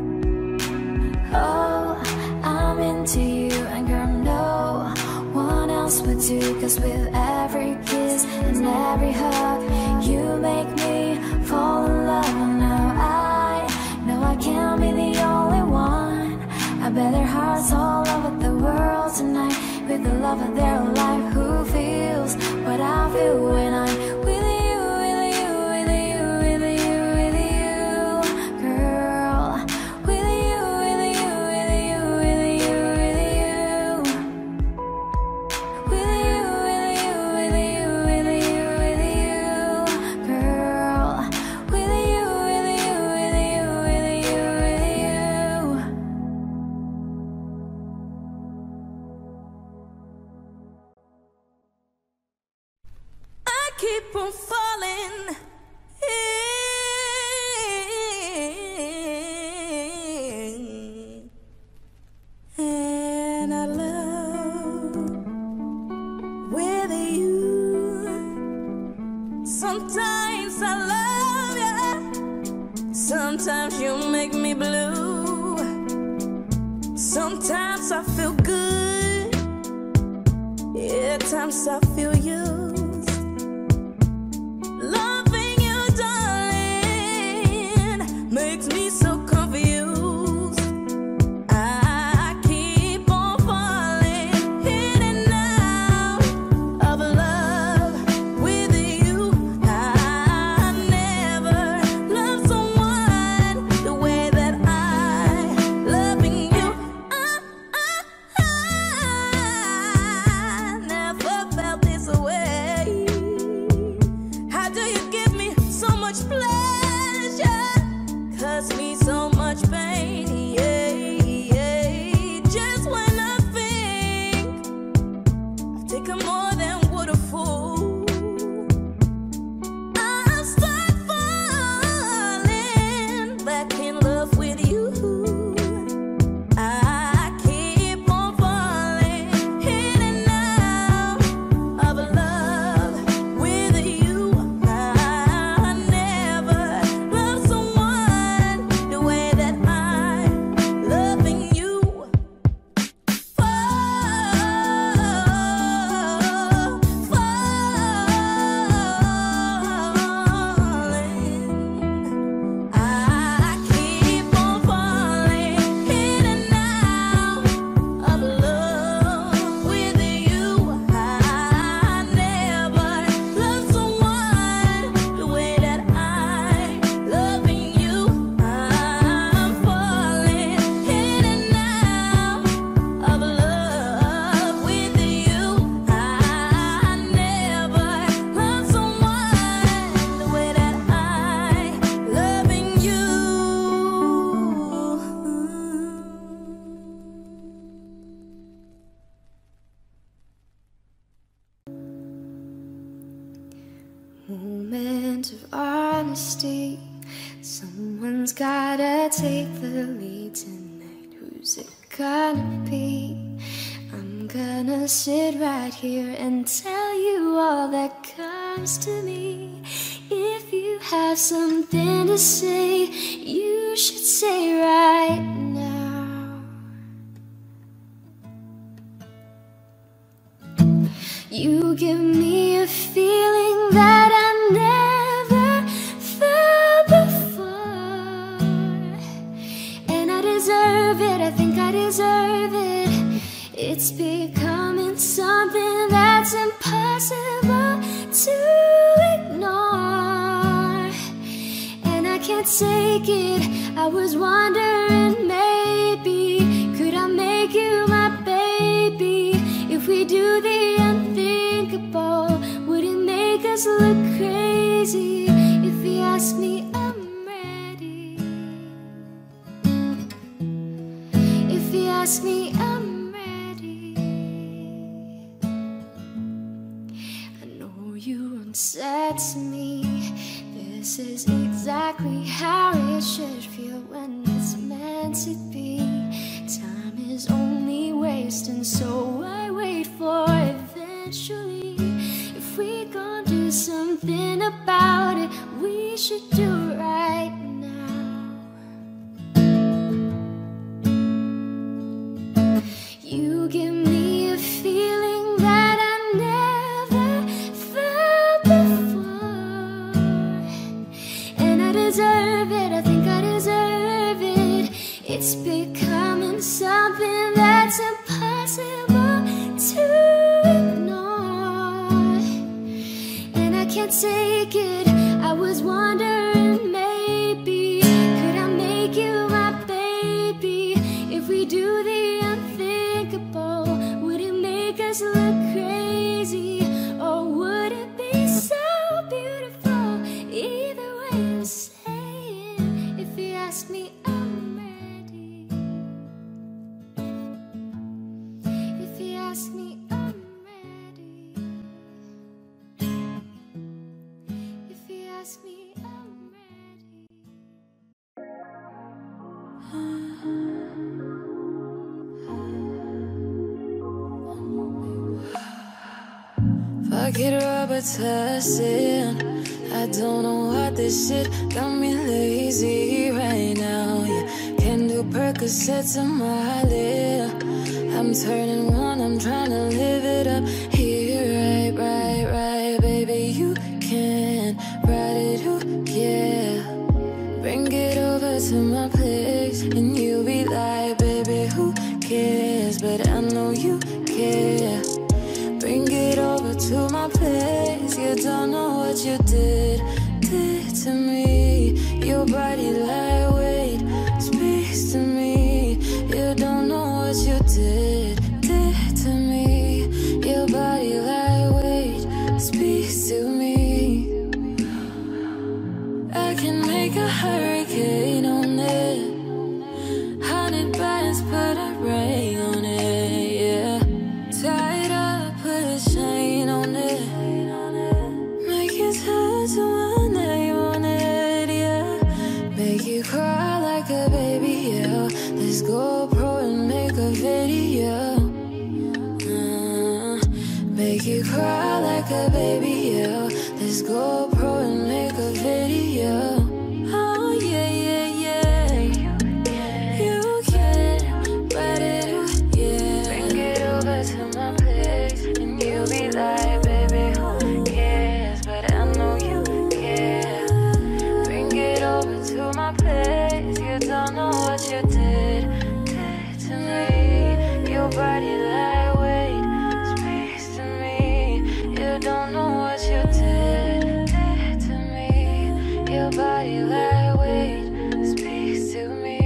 Oh, I'm into you, and girl, no one else would do. Cause with every kiss and every hug, you make me fall in love. Now I know I can't be the only one. I bet their hearts all over the world tonight, with the love of their life. Who feels what I feel when I'm with you, with you, with you, with you, with you, girl. With you, with you, with you, with you, with you. With you, with you, with you, with you, with you, girl. With you, with you, with you, with you, with you. I keep on falling in, and I love with you. Sometimes I love you, sometimes you make me blue. Sometimes I feel good, yeah, times I feel used. Loving you, darling, makes me so confused. I keep on falling in and out of love with you. I never loved someone the way that I loving you. I, I, I never felt this way. How do you give me so much pleasure, cause me so much pain? Yeah, yeah. Just when I think I've taken more than would a fool, I start falling back in love with you. I keep on falling in and out of love with you. I never loved someone the way that I'm loving you. Fall, falling. I keep on falling in and out of love with you. I never loved someone the way that I'm loving you. I'm falling in and out of love with you. I never loved someone the way that I'm loving you. Moment of honesty. Someone's gotta take the lead tonight. Who's it gonna be? I'm gonna sit right here and tell you all that comes to me. If you have something to say, you should say right now. give me a feeling that I never felt before, and I deserve it, I think I deserve it. It's becoming something that's impossible to ignore, and I can't take it. I was wondering, maybe could I make you my baby? If we do the unthinkable, would it make us look crazy? If you ask me, I'm ready. If you ask me, I'm ready. I know you once said to me, this is exactly how it should feel when it's meant to be. Time is only wasting, so I wait for eventually. If we gon' do something about it, we should do it right now. You give me a feeling that I never felt before, and I deserve it, I think I deserve it. It's becoming something that's impossible to ignore, and I can't take it. I was wondering, maybe could I make you my baby? If we do the unthinkable, would it make us look crazy? Or would it be so beautiful? Either way I'm saying, if you ask me, I'm ready. If you ask me, I'm ready. If you ask me, I'm ready. Fuck it, Robitussin. I don't know what this shit got me lazy right now. Yeah, can do Percocets on my lip. I'm turning one, I'm trying to live it up. Here, right, right, right, baby, you can ride it, ooh, yeah. Bring it over to my place, and you be like, baby, who cares? But I know you care. Bring it over to my place. You don't know what you did, did to me. Your body lightweight speaks to me. You don't know what you did, did to me. Your body lightweight speaks to me. I can make a hurricane on it. Hundred bands, put a ring on it, yeah. Tied up, put a chain on it. Make you tattoo my name on it, yeah. Make you cry like a baby, yeah. Let's go pro and make a video. uh, Make you cry like a baby, yeah. Let's go pro and make a video. Oh yeah, yeah, yeah. You can ride it, ooh, yeah. Bring it over to my place, and you be like, baby, who cares? But I know you care. Bring it over to my place. You don't know what you did, did to me. Your body lightweight speaks to me. You don't know what you did, did to me. Your body lightweight speaks to me.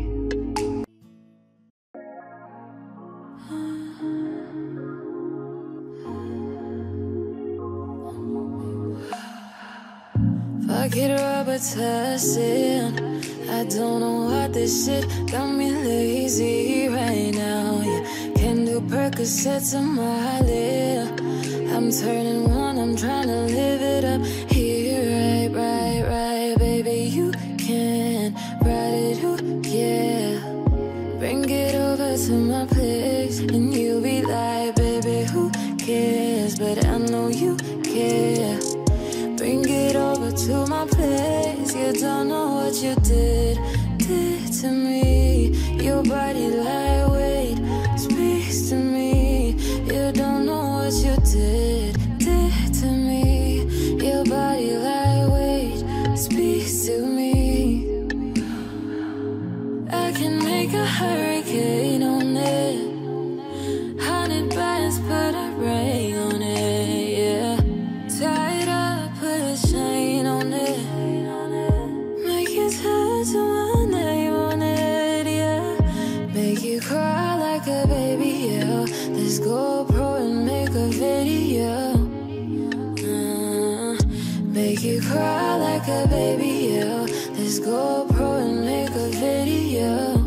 Fuck it, Robitussin. I don't know what this shit got me lazy right now. Yeah, can do Percocets on my lip. I'm turning one, I'm trying to live it up. Here, right, right, right, baby, you can ride it, ooh, yeah. Bring it over to my place, and you be like, baby, who cares? But I know you care. Bring it over to my place. You don't know what you did, did to me. Your body lightweight speaks to me. You don't know what you did, Make you cry like a baby, yeah. Let's go pro and make a video.